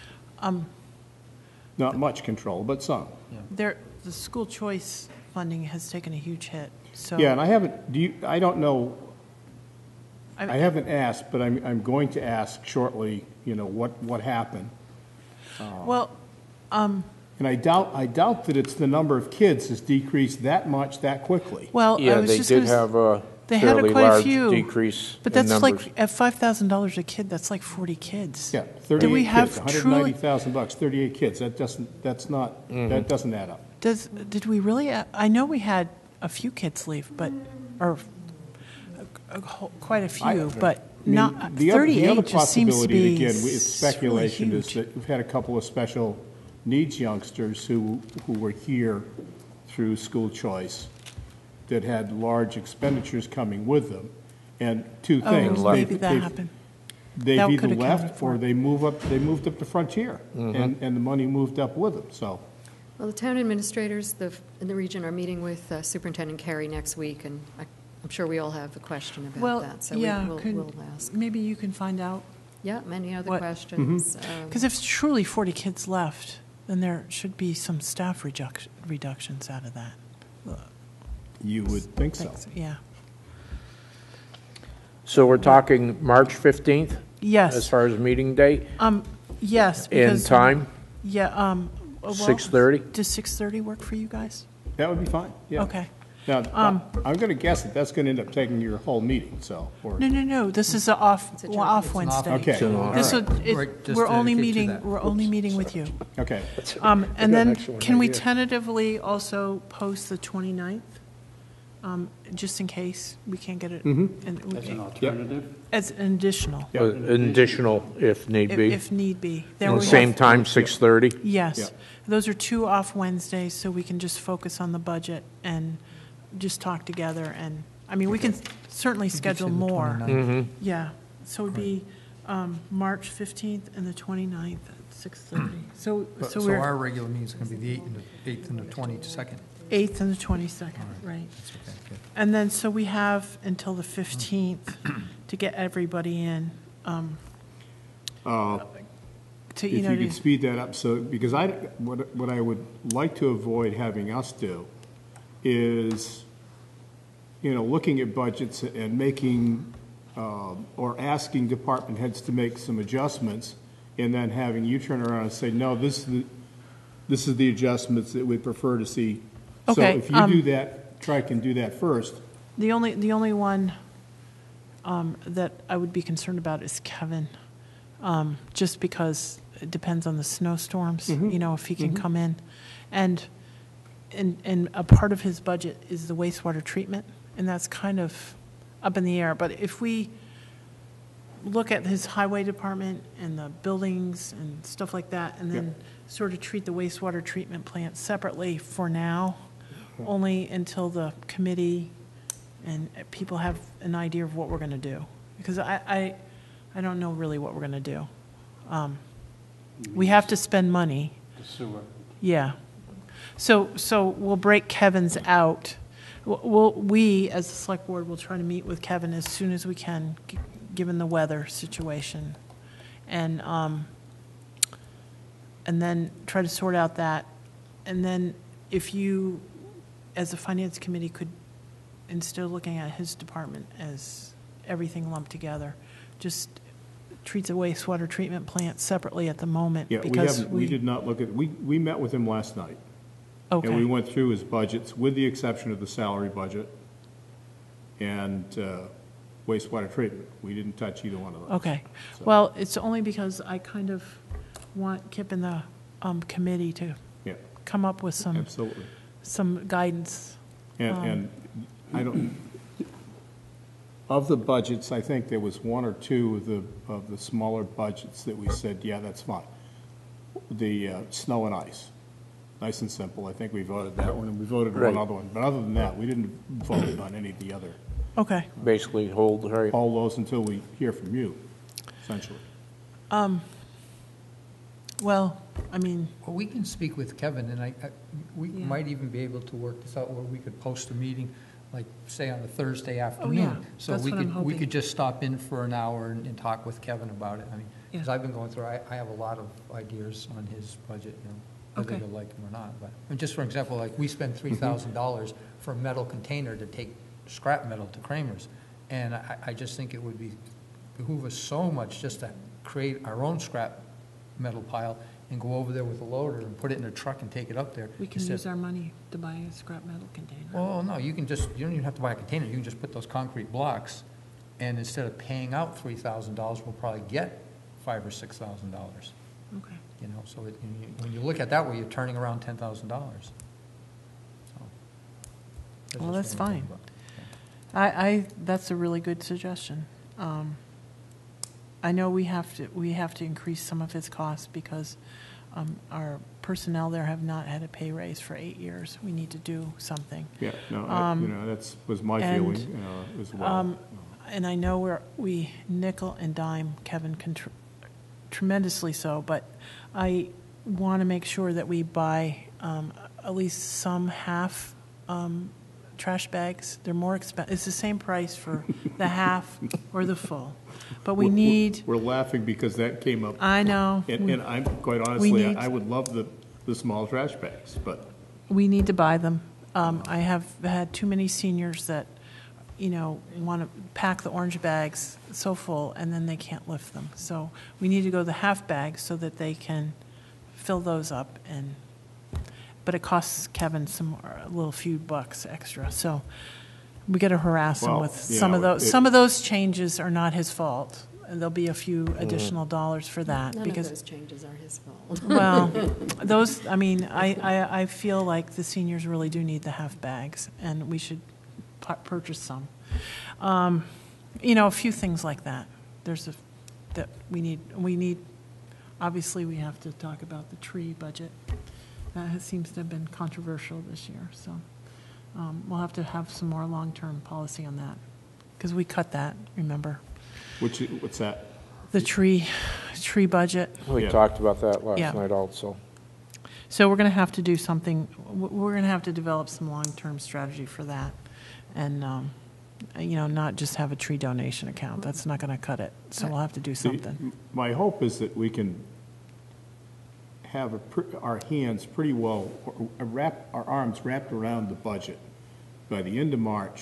Not much control, but some. the school choice funding has taken a huge hit, so. Yeah, and I don't know, I haven't asked, but I'm going to ask shortly, what happened. Well, And I doubt that it's the number of kids has decreased that much that quickly. well, I Yeah, was they just did gonna s- have a they had fairly quite a large few, decrease But in that's numbers. like, at $5,000 a kid, that's like 40 kids. Yeah, Do we 38 have kids, truly- $190,000, 38 kids, that doesn't add up. Did we really, I know we had a few kids leave, but, or quite a few, but not, The other 38 just seems to possibility, be again, it's really speculation, is huge. that we've had a couple of special needs youngsters who were here through school choice that had large expenditures coming with them. And two things. Oh, maybe that happened. They've That either could account left for or it. they moved up to Frontier, and the money moved up with them, so. Well, the town administrators in the region are meeting with Superintendent Carey next week, and I'm sure we all have a question Well, about that, so yeah, we'll ask. maybe you can find out, Yeah, many other What- questions. because if truly 40 kids left, then there should be some staff reductions out of that. You would think so. Yeah. So we're talking March 15th? Yes. As far as meeting date Yes, and because. time? Yeah, well, 6:30? Does 6:30 work for you guys? That would be fine, yeah. Okay. Now, I'm going to guess that that's going to end up taking your whole meeting, so. or- No, this is a off Wednesday. Okay, It's an all This right. would, Right, just we're only dedicate to meeting, that. we're only meeting with you. Okay. And got an then, excellent can we idea. tentatively also post the 29th? Just in case we can't get it. Mm-hmm. and we As an can- alternative? As an additional, Additional if need be. if need be. There At the we same have- time, 6:30? Yes. Yeah. Those are 2 off Wednesdays, so we can just focus on the budget and just talk together. And, I mean, we can certainly schedule say the more. 29th. Yeah, so it'd be March 15th and the 29th at 6:30. So So we're our regular meeting's going to be the 8th and the 22nd. 8th and the 22nd, right. That's okay, good. And then, so we have until the 15th to get everybody in. To, If you could speed that up, so, because what I would like to avoid having us do is, looking at budgets and making, or asking department heads to make some adjustments, and then having you turn around and say, no, this is the adjustments that we prefer to see. Okay, So if you do that, try and do that first. The only one that I would be concerned about is Kevin, just because it depends on the snowstorms, if he can come in. And a part of his budget is the wastewater treatment, and that's kind of up in the air. But if we look at his highway department and the buildings and stuff like that, and then sort of treat the wastewater treatment plant separately for now, only until the committee and people have an idea of what we're going to do. Because I don't know really what we're going to do. We have to spend money. The sewer. Yeah. So we'll break Kevin's out. We, as the select board, will try to meet with Kevin as soon as we can, given the weather situation. And then try to sort out that. And then if you, as a finance committee, could, instead of looking at his department as everything lumped together, just treat the wastewater treatment plant separately at the moment. Yeah, Because we did not look at, we met with him last night. Okay. And we went through his budgets, with the exception of the salary budget. And wastewater treatment. We didn't touch either one of those. Okay. So- Well, it's only because I kind of want Kip and the committee to Yeah, come up with absolutely. some guidance. And I don't, of the budgets, I think there was one or two of the smaller budgets that we said, yeah, that's fine. The snow and ice, nice and simple. I think we voted that one, and we voted Right. one other one. But other than that, we didn't vote on any of the other, Okay. Basically hold, right? all those until we hear from you, essentially. Well, I mean, Well, we can speak with Kevin, and we Yeah. might even be able to work this out where we could post a meeting, like, say, on a Thursday Oh, afternoon. yeah. So That's we what I'm could, we hoping. could just stop in for an hour and talk with Kevin about it. I mean, because Yeah. I've been going through, I have a lot of ideas on his budget, you know, whether Okay. you like them or not. But, and just for example, like, we spend $3,000 for a metal container to take scrap metal to Kramer's. And I just think it would behoove us so much just to create our own scrap metal pile and go over there with a loader and put it in a truck and take it up there. we can instead- use our money to buy a scrap metal container. Well, no, you don't even have to buy a container, you can just put those concrete blocks, and instead of paying out $3,000, we'll probably get $5,000 or $6,000, Okay. you know, so when you look at that way, you're turning around $10,000. So, Well, that's just what I'm fine. talking about. That's a really good suggestion. I know we have to increase some of his costs because our personnel there have not had a pay raise for 8 years. We need to do something. Yeah, no, that's, was my and, feeling as well. And I know we nickel and dime Kevin tremendously so, but I want to make sure that we buy at least some half trash bags. They're more expensive. It's the same price for the half or the full. But we need, We're laughing because that came up. I know, And I'm, quite honestly, need- I would love the small trash bags, but we need to buy them. I have had too many seniors that, want to pack the orange bags so full and then they can't lift them. So we need to go the half bags so that they can fill those up but it costs Kevin a little few bucks extra. So we got to harass him Well, with you some of know, those. Some of those changes are not his fault. And there'll be a few additional dollars for that. None because of those changes are his fault. Well, those, I mean, I feel like the seniors really do need the half bags, and we should purchase some. A few things like that. That we need, obviously, we have to talk about the tree budget. That seems to have been controversial this year, so we'll have to have some more long-term policy on that, because we cut that, remember? what's that? The tree budget. We Yeah. talked about that last Yeah. night also. So we're going to have to do something, we're going to have to develop some long-term strategy for that. And, not just have a tree donation account. That's not going to cut it. So we'll have to do something. My hope is that we can have our hands pretty well, our arms wrapped around the budget by the end of March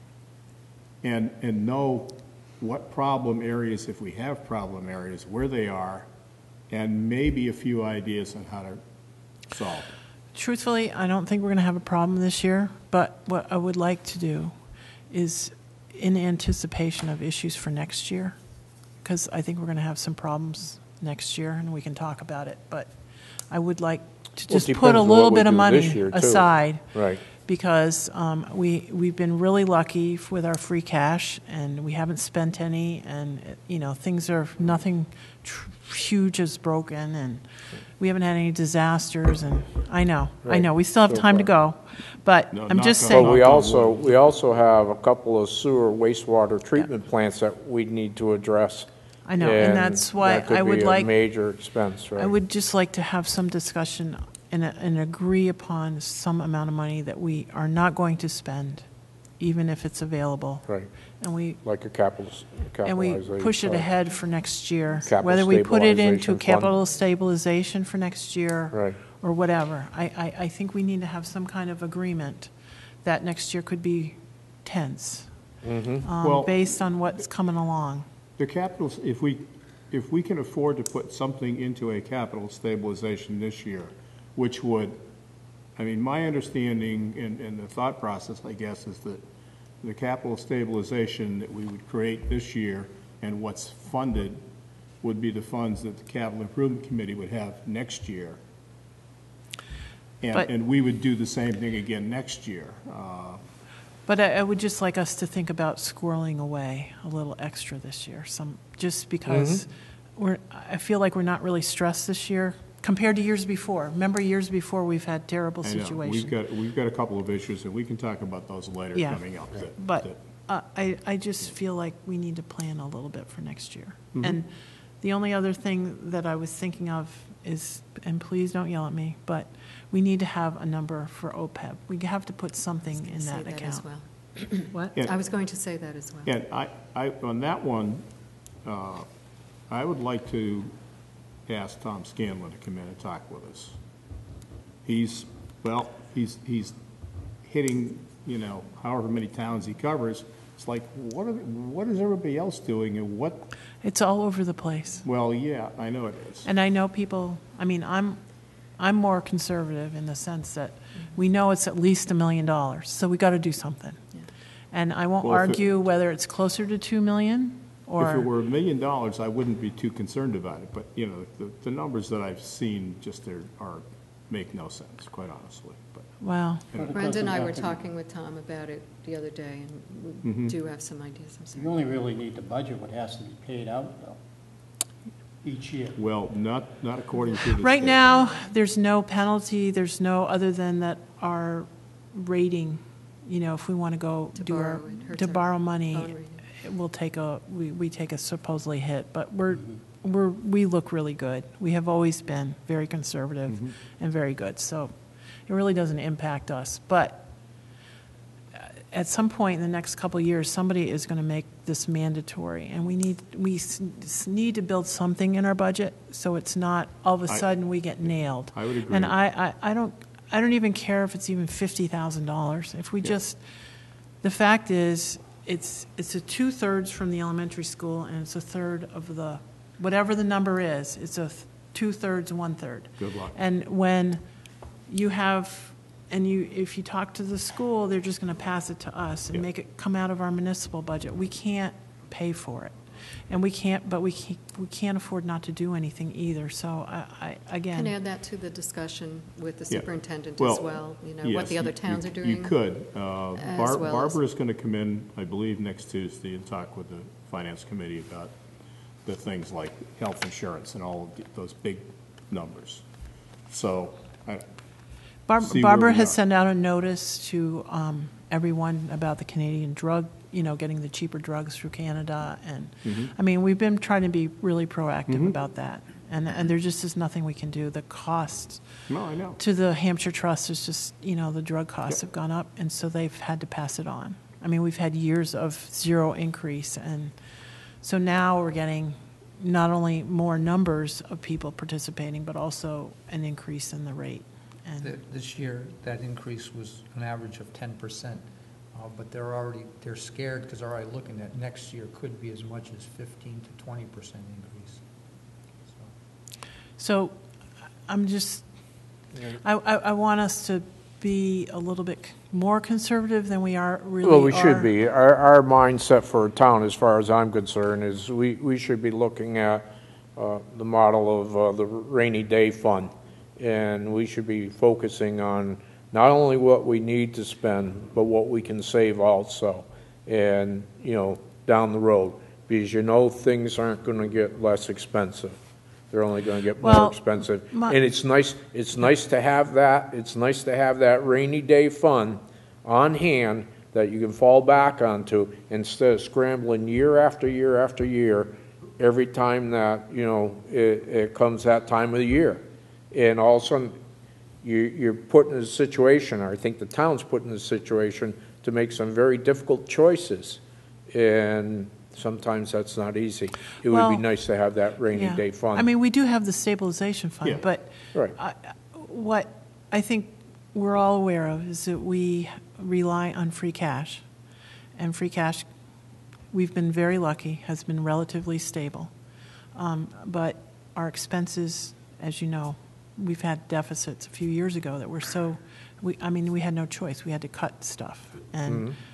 and know what problem areas, if we have problem areas, where they are, and maybe a few ideas on how to solve it. Truthfully, I don't think we're going to have a problem this year, but what I would like to do is, in anticipation of issues for next year, because I think we're going to have some problems next year, and we can talk about it, but I would like to Well, it just put depends a on little what we bit of do money this year, too. aside. Right. Because we've been really lucky with our free cash, and we haven't spent any, and, things are, nothing huge is broken, and we haven't had any disasters, and I know, we still have So time to far. go, but No, I'm just knock saying. on But we also have a couple of sewer wastewater treatment plants that we need to address. I know, and that's why that could I would be a like, major expense, right? I would just like to have some discussion and agree upon some amount of money that we are not going to spend, even if it's available. Right, And we like a capitalization. push it ahead for next year. Capital Whether we put it into stabilization fund. capital stabilization for next year. Right. Or whatever. I think we need to have some kind of agreement that next year could be tense. Well- Based on what's coming along. The capital, if we can afford to put something into a capital stabilization this year, which would, my understanding and the thought process, I guess, is that the capital stabilization that we would create this year and what's funded would be the funds that the capital improvement committee would have next year. But- And we would do the same thing again next year. But I would just like us to think about squirreling away a little extra this year, just because I feel like we're not really stressed this year compared to years before. Remember years before, we've had terrible I know, situations. we've got a couple of issues, and we can talk about those later Yeah. coming up. But I just feel like we need to plan a little bit for next year. And the only other thing that I was thinking of is, and please don't yell at me, but we need to have a number for OPEB. We have to put something in Say that that account. as well. What? Yeah. I was going to say that as well. And on that one, I would like to ask Tom Scanlon to come in and talk with us. He's hitting, however many towns he covers. It's like, what is everybody else doing, and what? It's all over the place. Well, yeah, I know it is. And I know people, I mean, I'm more conservative in the sense that we know it's at least $1 million, so we got to do something. Yeah. And I won't Well, if it- argue whether it's closer to 2 million or. If it were $1 million, I wouldn't be too concerned about it, but, the numbers that I've seen just make no sense, quite honestly, but. Well, Brenda and I were talking with Tom about it the other day, and we do have some ideas. I'm You sorry. only really need to budget what has to be paid out, though, each year. Well, not according to the right state. now, there's no penalty, there's no, other than that our rating, if we want to go To do borrow, it hurts to our borrow money, own rating. we'll take we take a supposedly hit, but we look really good. We have always been very conservative and very good, so it really doesn't impact us. But at some point in the next couple of years, somebody is going to make this mandatory, and we need to build something in our budget so it's not all of a sudden we get nailed. I would agree. And I don't even care if it's even $50,000. If we just, the fact is, it's a 2/3 from the elementary school, and it's a third of the, whatever the number is, it's a 2/3, 1/3. Good luck. And when you have, if you talk to the school, they're just going to pass it to us and Yeah. make it come out of our municipal budget. We can't pay for it. And we can't afford not to do anything either. So I again. Can add that to the discussion with the Yeah. superintendent Well, as well, what yes, the other you- towns are doing. You could. well as- Barbara's going to come in, I believe, next Tuesday and talk with the finance committee about the things like health insurance and all of those big numbers. So, see where Barbara we has are. sent out a notice to everyone about the Canadian drug, getting the cheaper drugs through Canada. And, I mean, we've been trying to be really proactive about that. And there just is nothing we can do. The cost no, I know. to the Hampshire Trust is just, the drug costs have gone up, and so they've had to pass it on. I mean, we've had years of zero increase, and so now we're getting not only more numbers of people participating, but also an increase in the rate. And This year, that increase was an average of 10%, but they're scared because they're already looking at next year could be as much as 15 to 20% increase. so I'm just, I want us to be a little bit more conservative than we are really Well, we are. should be. Our mindset for a town, as far as I'm concerned, is we should be looking at the model of the rainy day fund. And we should be focusing on not only what we need to spend, but what we can save also. And, down the road, because things aren't going to get less expensive. They're only going to get more Well, expensive. And it's nice to have that. It's nice to have that rainy day fund on hand that you can fall back onto instead of scrambling year after year after year every time that, it comes that time of the year. And all of a sudden, you're put in a situation, or I think the town's put in a situation, to make some very difficult choices. And sometimes that's not easy. It would be Well, nice to have that rainy Yeah. day fund. I mean, we do have the stabilization fund, Yeah. but Right. what I think we're all aware of is that we rely on free cash. And free cash, we've been very lucky, has been relatively stable. But our expenses, as you know, we've had deficits a few years ago that were we had no choice. We had to cut stuff. And,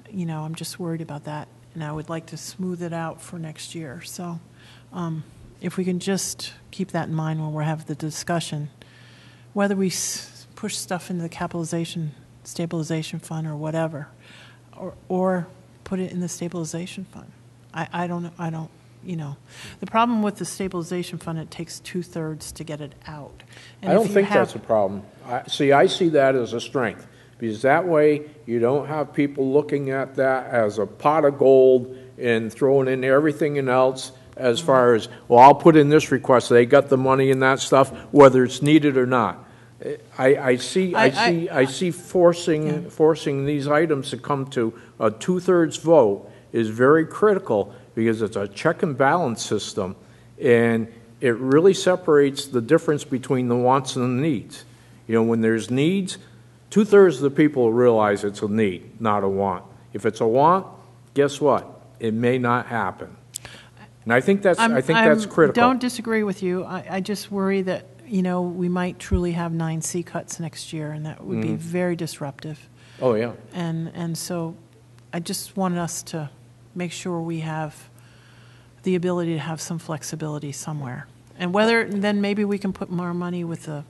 I'm just worried about that, and I would like to smooth it out for next year. So if we can just keep that in mind when we're having the discussion, whether we push stuff into the stabilization fund or whatever, or put it in the stabilization fund. I don't know. The problem with the stabilization fund, it takes 2/3 to get it out. And I don't if you think have- that's a problem. I see that as a strength, because that way you don't have people looking at that as a pot of gold and throwing in everything else as far as, well, I'll put in this request, they got the money and that stuff, whether it's needed or not. I see forcing these items to come to a 2/3 vote is very critical, because it's a check and balance system, and it really separates the difference between the wants and the needs. When there's needs, 2/3 of the people realize it's a need, not a want. If it's a want, guess what? It may not happen. And I think that's critical. Don't disagree with you. I just worry that, we might truly have 9 C cuts next year, and that would be very disruptive. Oh, yeah. And so I just want us to make sure we have the ability to have some flexibility somewhere. And then maybe we can put more money with your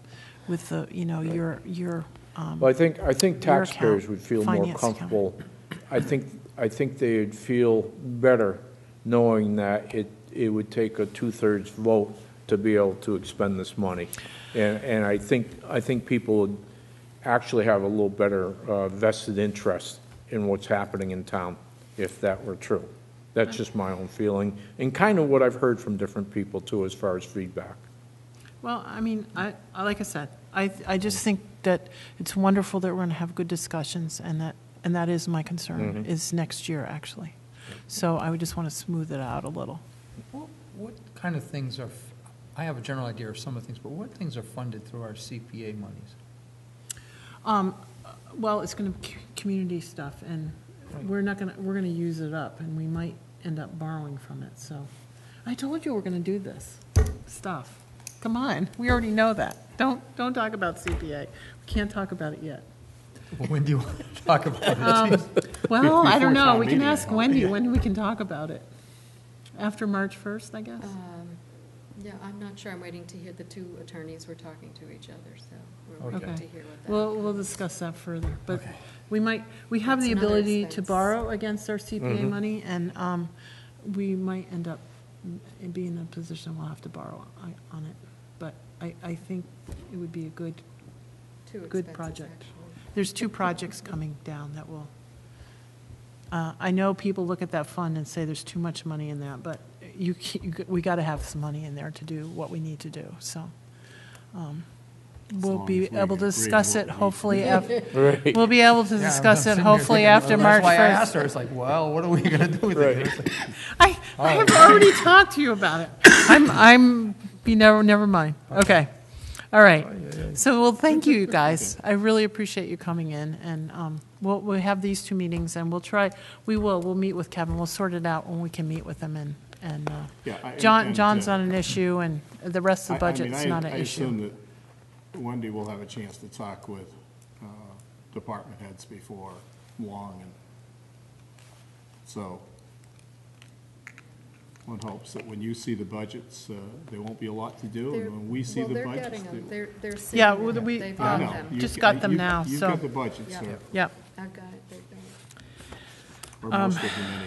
Well, I think taxpayers would feel more finance account. comfortable. I think they'd feel better knowing that it would take a 2/3 vote to be able to expend this money. And I think people would actually have a little better vested interest in what's happening in town, if that were true. That's just my own feeling, and kind of what I've heard from different people, too, as far as feedback. Well, I mean, like I said, I just think that it's wonderful that we're going to have good discussions, and that is my concern, is next year, actually. So I would just want to smooth it out a little. What kind of things I have a general idea of some of the things, but what things are funded through our CPA monies? Well, it's going to be community stuff, and we're going to use it up, and we might end up borrowing from it. So I told you we're going to do this stuff. Come on, we already know that. Don't talk about CPA. We can't talk about it yet. Well, when do you want to talk about it? Well, I don't Before know. town We can meeting. ask Wendy when we can talk about it. After March 1st, I guess. Yeah, I'm not sure. I'm waiting to hear, the two attorneys were talking to each other, so we're Okay. waiting to hear what that. We'll discuss that further, but Okay. we have That's the another ability to expense. borrow against our CPA money, and we might end up being in a position we'll have to borrow on it. But I think it would be a good Two good expenses, project. actually. There's 2 projects coming down that will, I know people look at that fund and say there's too much money in that, but we got to have some money in there to do what we need to do, so. We'll long be as we able to agree discuss on it what we hopefully after, Right. we'll be able to Yeah, discuss I'm it sitting here hopefully thinking, after well, March That's why I 1st. asked her, it's like, well, what are we going to do with it? I have already talked to you about it. Never mind. Okay. All right. So, well, thank you guys. I really appreciate you coming in, and we'll have these 2 meetings, and we'll meet with Kevin. We'll sort it out when we can meet with him, and Yeah, John's not an issue, and the rest of the budget's not an I assume issue. that Wendy will have a chance to talk with department heads before long, and so one hopes that when you see the budgets, there won't be a lot to do, They're- and when we see well, the they're budgets. getting them. They're Yeah, seeing well, them. we- They've I got know. them. You- Just got them you- now, You've so- got the budgets, Yeah. or Yep. I've got it, they've got it. or most of them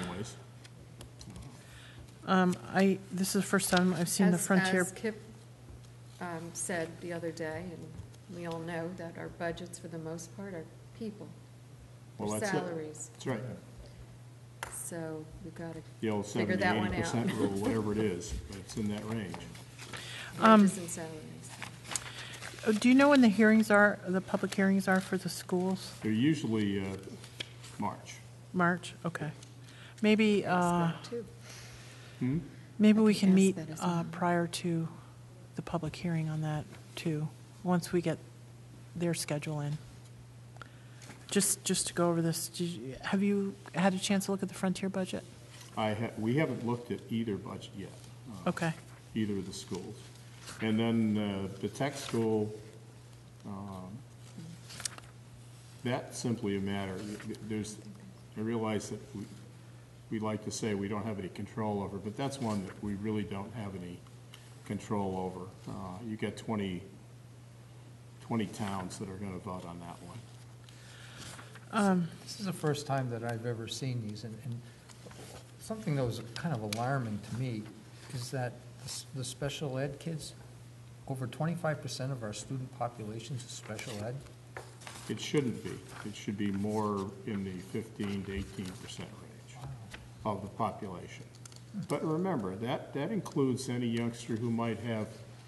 anyways. This is the first time I've seen the Frontier. As Kip said the other day, and we all know that our budgets, for the most part, are people, Well, They're that's it. salaries. That's right. So we've got to The old figure 70, that one 80% out. rule, whatever it is, but it's in that range. wages and salaries. Do you know when the public hearings are for the schools? They're usually March. March? Okay. Maybe, Ask that, too. maybe we can Ask meet that as well. prior to the public hearing on that, too, once we get their schedule in. Just to go over this, have you had a chance to look at the Frontier budget? We haven't looked at either budget yet. Okay. Either of the schools. And then the tech school, that's simply a matter, I realize that we like to say we don't have any control over, but that's one that we really don't have any control over. You get 20 towns that are going to vote on that one. This is the first time that I've ever seen these, and something that was kind of alarming to me is that the special ed kids, over 25% of our student population is special ed. It shouldn't be. It should be more in the 15 to 18% range of the population. But remember, that includes any youngster who might have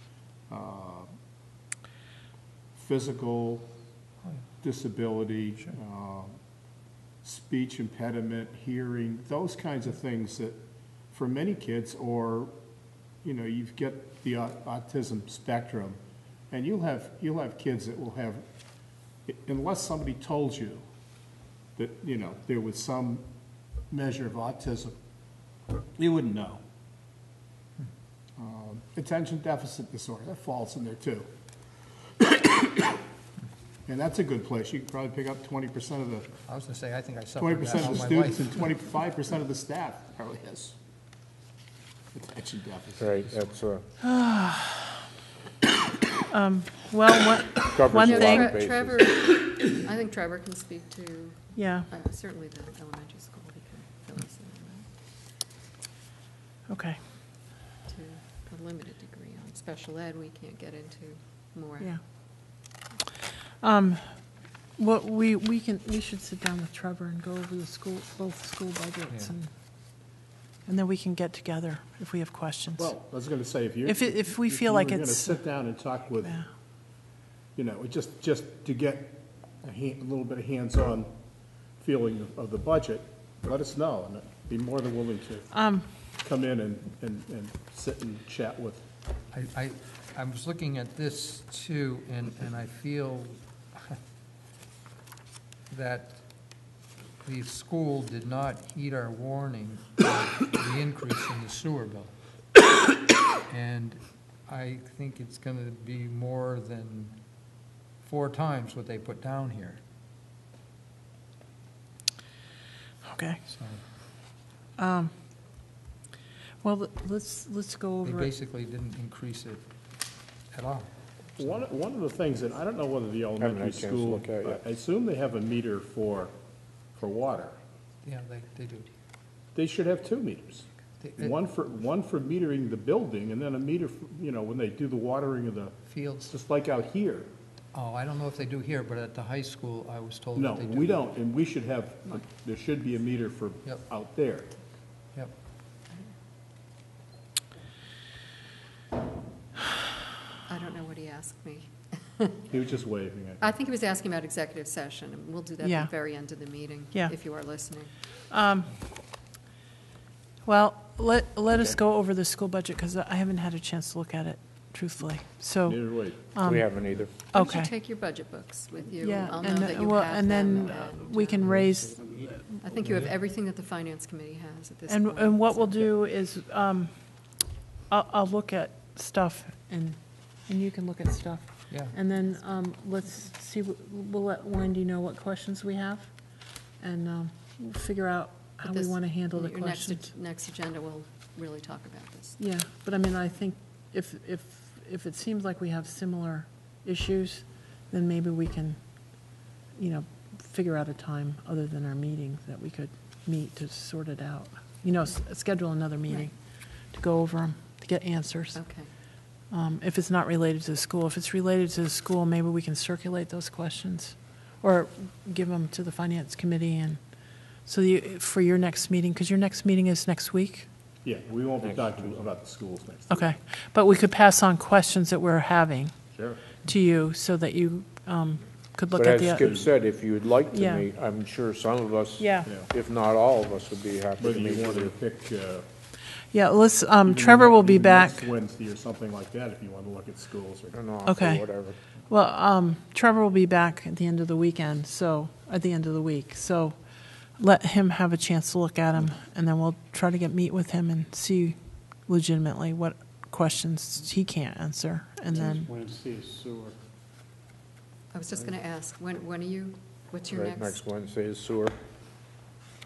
physical disability, speech impediment, hearing, those kinds of things that for many kids, or, you get the autism spectrum, and you'll have kids that will have, unless somebody told you that, there was some measure of autism, you wouldn't know. Attention deficit disorder, that falls in there too. And that's a good place. You could probably pick up 20% of the, I was going to say, I think I suffered 20% that of all the my students life. and 25% of the staff probably has attention deficit. Right, that's, Well, covers one a thing- lot of bases. Trevor, I think Trevor can speak to, yeah, certainly the elementary school, he can fill us in okay, on that, to a limited degree. On special ed, we can't get into more. yeah. What we should sit down with Trevor and go over both school budgets, Yeah. and then we can get together if we have questions. Well, I was going to say, if we feel like you were going to it's- sit down and talk with, Yeah. just to get a little bit of hands-on feeling of the budget, let us know, and I'd be more than willing to come in and sit and chat with. I was looking at this too, and I feel that the school did not heed our warning of the increase in the sewer bill. And I think it's going to be more than 4 times what they put down here. Okay. So Well, let's go they over it. basically didn't increase it at all. One of the things, and I don't know whether the Haven't elementary had a chance to school, look at it yet. I assume they have a meter for water. Yeah, they do. They should have 2 meters. They- One for metering the building, and then a meter, when they do the watering of the, Fields. just like out here. Oh, I don't know if they do here, but at the high school, I was told No, that they do. we don't, and we should have, there should be a meter for Yep. out there. Yep. I don't know what he asked me. He was just waving it. I think he was asking about executive session, and we'll do that Yeah. at the very end of the meeting, Yeah. if you are listening. Well, let us go over the school budget, because I haven't had a chance to look at it, truthfully. So, Neither way. We haven't either. Why don't you okay. take your budget books with you? Yeah, I'll know and, that you well, have and them. then we can raise, I think you have everything that the finance committee has at this and point. what we'll so- do is, I'll look at stuff, and you can look at stuff. Yeah. And then let's see, we'll let Wendy know what questions we have, and we'll figure out how we This- want to handle the your questions. Next agenda, we'll really talk about this. Yeah, but I mean, I think if it seems like we have similar issues, then maybe we can, figure out a time other than our meeting that we could meet to sort it out. Schedule another meeting to go over them, to get answers. Okay. If it's not related to the school. If it's related to the school, maybe we can circulate those questions or give them to the finance committee, and so for your next meeting, because your next meeting is next week? Yeah, we won't be talking about the schools next. Okay, but we could pass on questions that we're having Sure. to you so that you could look But at as the. Skip said, if you'd like to Yeah. meet, I'm sure some of us, Yeah, if not all of us, would be happy to Whether meet you with wanted to you. pick. yeah, let's, even Trevor will be even back. next Wednesday or something like that, if you want to look at schools. Or Okay. Or whatever. Well, Trevor will be back at the end of the weekend, at the end of the week, so let him have a chance to look at them, and then we'll try to meet with him and see legitimately what questions he can't answer, and then, Wednesday is sewer. I was just going to ask, when are you, what's your Right, next? next Wednesday is sewer.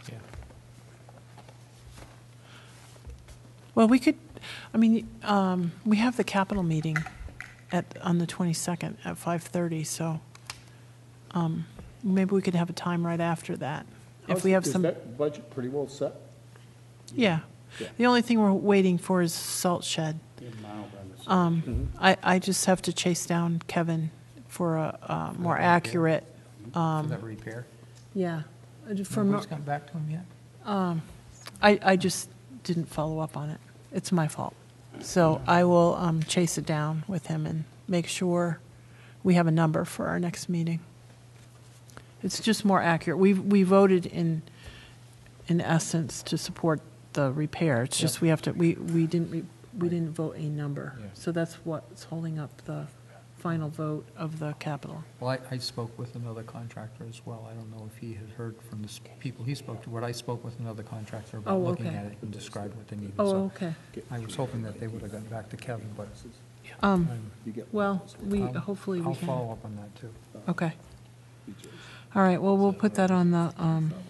Well, we could, I mean, we have the capital meeting on the 22nd at 5:30, so maybe we could have a time right after that. If we have some, Is that budget pretty well set? yeah. The only thing we're waiting for is salt shed. The amount on the I just have to chase down Kevin for a more accurate, For that repair? yeah. For Nobody's gotten back to him yet? I just didn't follow up on it. It's my fault. So I will chase it down with him and make sure we have a number for our next meeting. It's just more accurate. We voted in essence to support the repair. It's just we have to, we didn't vote a number. Yeah. So that's what's holding up the final vote of the capital. Well, I spoke with another contractor as well. I don't know if he had heard from the people he spoke to, but I spoke with another contractor about Oh, looking okay. at it and described what they needed. Oh, So okay. I was hoping that they would have gotten back to Kevin, but Well, hopefully we I'll can. follow up on that, too. Okay. All right, well, we'll put that on the,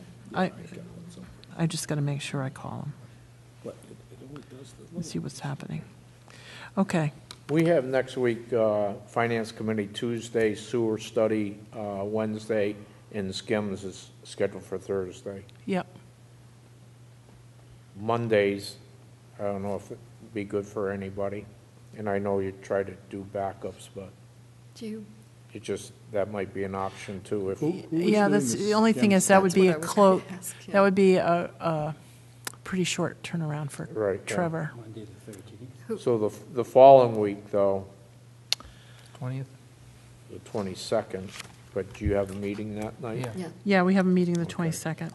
I just got to make sure I call him. And see what's happening. Okay, We have next week, Finance Committee Tuesday, sewer study Wednesday, and SCIMS is scheduled for Thursday. yep. Mondays, I don't know if it'd be good for anybody, and I know you try to do backups, but Do you? it just, that might be an option too if. Yeah, that's, the only thing is that would be a That's what I was close, gonna ask, yeah. that would be a pretty short turnaround for Right, yeah. Trevor. Monday the 13th. So the following week, though, 20th? the 22nd, but do you have a meeting that night? Yeah. Yeah. Yeah, we have a meeting the Okay. 22nd.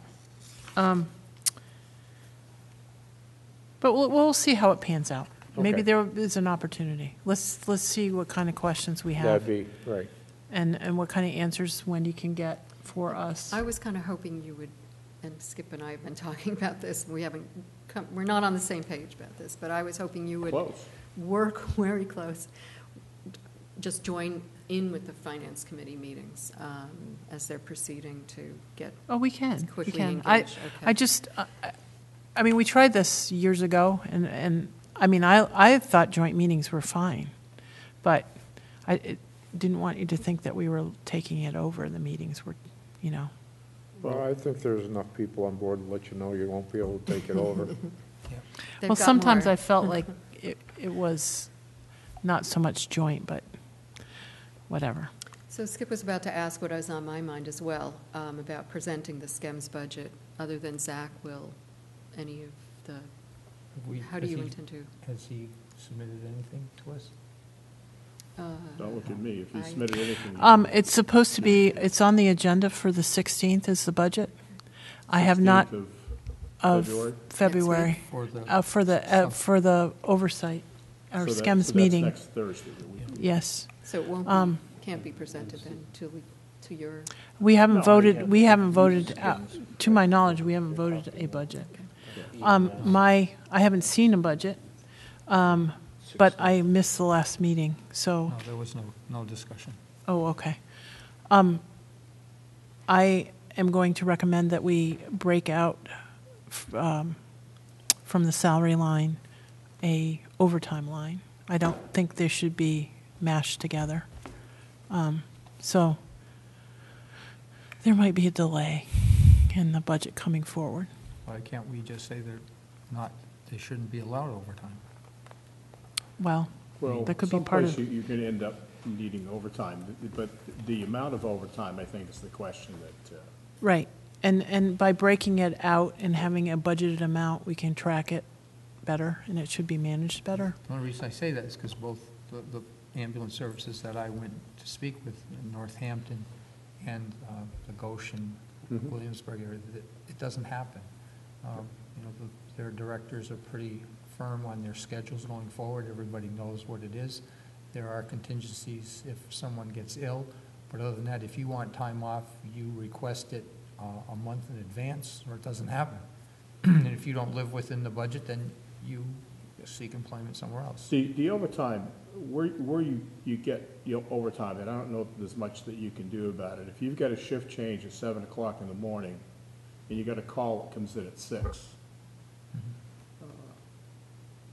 But we'll see how it pans out. Maybe Okay. there is an opportunity. Let's see what kind of questions we That'd have be, right. and what kind of answers Wendy can get for us. I was kind of hoping you would, and Skip and I have been talking about this, we haven't come, we're not on the same page about this, but I was hoping you would Close. work very close, just join in with the Finance Committee meetings as they're proceeding to get, Oh, we can. We quickly can. engage, I okay. just, I mean, we tried this years ago, and I mean, I thought joint meetings were fine, but I didn't want you to think that we were taking it over. The meetings were, you know. Well, I think there's enough people on board to let you know you won't be able to take it over. they've Well, got sometimes more. I felt like it was not so much joint, but whatever. So Skip was about to ask what was on my mind as well, about presenting the SCEMS budget. Other than Zach, will any of the, how do you intend to? Has he submitted anything to us? Don't look at me. If you I- submitted anything. It's supposed to be, it's on the agenda for the 16th is the budget. I have not, 16th of February? February, For the, for the oversight, our So that- SCEMS so that's meeting. next Thursday. the week. Yes. So it won't be, can't be presented then to your, We haven't No, voted, we haven't we voted, to my knowledge, we haven't voted a budget. I haven't seen a budget, but I missed the last meeting, so, no, there was no discussion. oh, okay. I am going to recommend that we break out from the salary line a overtime line. I don't think they should be mashed together. So there might be a delay in the budget coming forward. Why can't we just say they're not, they shouldn't be allowed overtime? Well, Well, that could be part of, someplace you're going to end up needing overtime, but the amount of overtime, I think, is the question that, right. And by breaking it out and having a budgeted amount, we can track it better, and it should be managed better. The only reason I say that is because both the ambulance services that I went to speak with in Northampton and the Goshen, Williamsburg area, it doesn't happen. You know, their directors are pretty firm on their schedules going forward. Everybody knows what it is. There are contingencies if someone gets ill, but other than that, if you want time off, you request it a month in advance, or it doesn't happen. And if you don't live within the budget, then you seek employment somewhere else. the overtime, where you get overtime, and I don't know if there's much that you can do about it. If you've got a shift change at 7 o'clock in the morning, and you got a call that comes in at 6,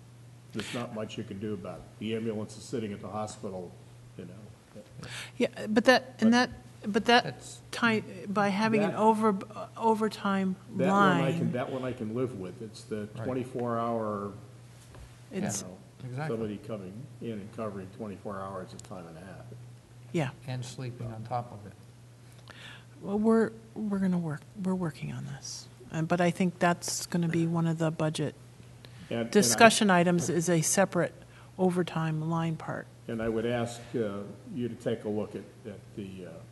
there's not much you can do about it. The ambulance is sitting at the hospital, you know. Yeah, but that That's- time, by having an That- overtime That line, one I can live with. It's the Right. 24-hour, you it's, know, Exactly. somebody coming in and covering 24 hours at time and a half. yeah. And sleeping on top of it. Well, we're working on this. But I think that's going to be one of the budget And I- discussion items is a separate overtime line part. And I would ask you to take a look at the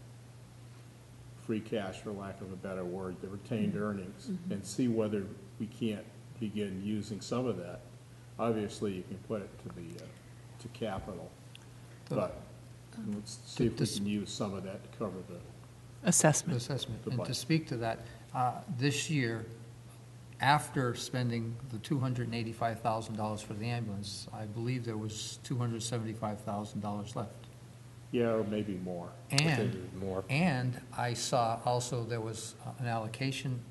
free cash, for lack of a better word, the retained earnings, and see whether we can't begin using some of that. Obviously, you can put it to capital, but let's see if we can use some of that to cover the, Assessment. Assessment. The And to budget. speak to that, this year, after spending the $285,000 for the ambulance, I believe there was $275,000 left. yeah, or maybe more. And, more. and I saw also there was an allocation,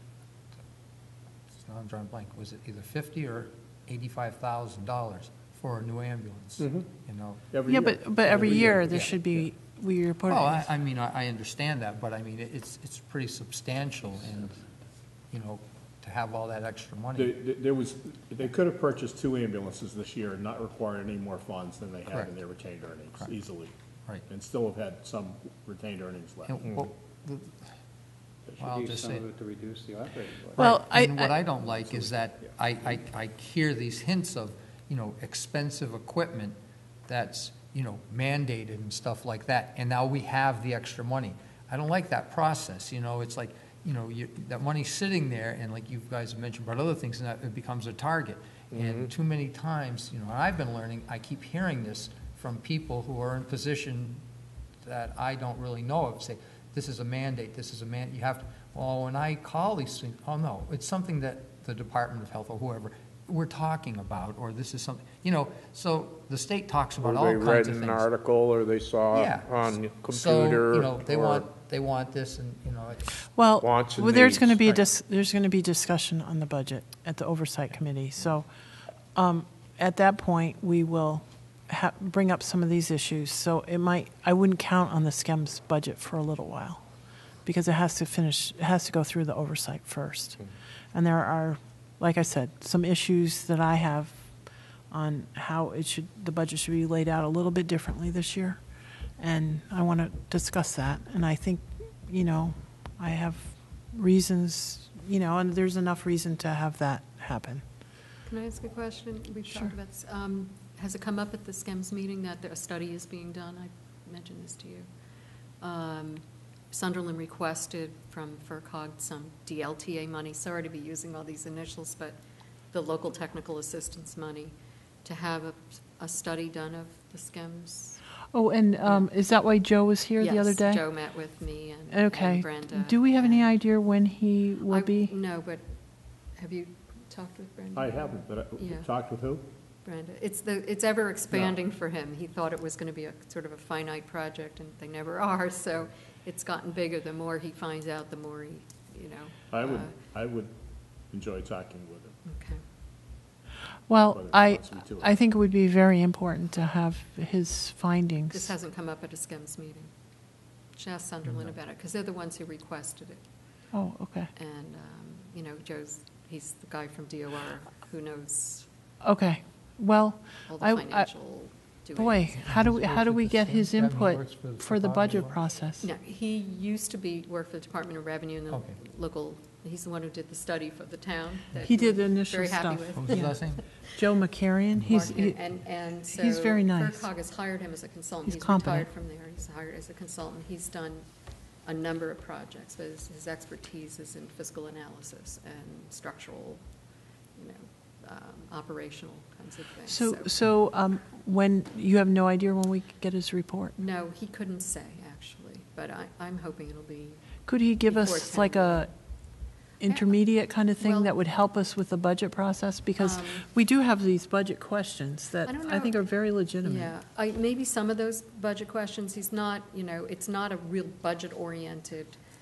I'm drawing a blank, was it either $50,000 or $85,000 for a new ambulance? You know? Every Yeah, year. but every year, there yeah, should be, we report Well, it. I mean, I understand that, but I mean, it's pretty substantial and, you know, to have all that extra money. They could have purchased 2 ambulances this year and not required any more funds than they have Correct. in their retained earnings, Correct. easily. Right. And still have had some retained earnings left. And what- They Well, I'll should use just some say- of it to reduce the operating budget. Well, And what I don't like is that I hear these hints of, you know, expensive equipment that's, you know, mandated and stuff like that, and now we have the extra money. I don't like that process, you know, it's like, you know, that money's sitting there, and like you guys mentioned about other things, and that it becomes a target. And too many times, you know, I've been learning, I keep hearing this from people who are in position that I don't really know of, say, this is a mandate, you have to, well, when I call these things, oh, no, it's something that the Department of Health or whoever, we're talking about, or this is something, you know, so the state talks about all Or kinds they read of things. an article, or they saw it Yeah. on So, computer. you know, or- they want this, and, you know, it's, Well, wants and there's going to be, needs. there's going to be discussion on the budget at the Oversight Committee. So at that point, we will bring up some of these issues. So I wouldn't count on the SCEMS budget for a little while, because it has to go through the Oversight first. And there are, like I said, some issues that I have on how the budget should be laid out a little bit differently this year. And I want to discuss that. And I think, you know, I have reasons, you know, and there's enough reason to have that happen. Can I ask a question? We've Sure. talked about this. Has it come up at the SCEMS meeting that a study is being done? I mentioned this to you. Sunderland requested from FERCog some DLTA money, sorry to be using all these initials, but the local technical assistance money, to have a study done of the SCEMS. Oh, and is that why Joe was here the other day? Yes, Joe met with me and Okay. Brenda. Do we have any and- idea when he will be? No, but have you talked with Brenda? I haven't, but Yeah. talked with who? Brenda, it's ever expanding for him. He thought it was going to be a sort of a finite project, and they never are, so it's gotten bigger. The more he finds out, the more he, you know. I would enjoy talking with him. Okay. Well, But it I wants me to. think it would be very important to have his findings. This hasn't come up at a SCEMS meeting. Just ask Sunderland about it, because they're the ones who requested it. Oh, okay. And, you know, he's the guy from DOR who knows Okay. Well, all the I, financial doings. boy, how do we get his That means input works for the Department budget of- process? No, he used to work for the Department of Revenue and the Okay. local, he's the one who did the study for the town. that He did the we're initial very happy stuff. with. What was his Yeah. last name? Joe McCarrion, And so. he's very nice. FERCog has hired him as a consultant. He's competent. Retired from there. He's hired as a consultant. He's done a number of projects, but his expertise is in fiscal analysis and structural, you know, operational kinds of things. so when, you have no idea when we get his report? No, he couldn't say, actually, but I'm hoping it'll be. Could he give Before us 10. like a intermediate kind of thing Well, that would help us with the budget process? Because we do have these budget questions that I don't I think know. are very legitimate. Yeah, maybe some of those budget questions, he's not, you know, it's not a real budget-oriented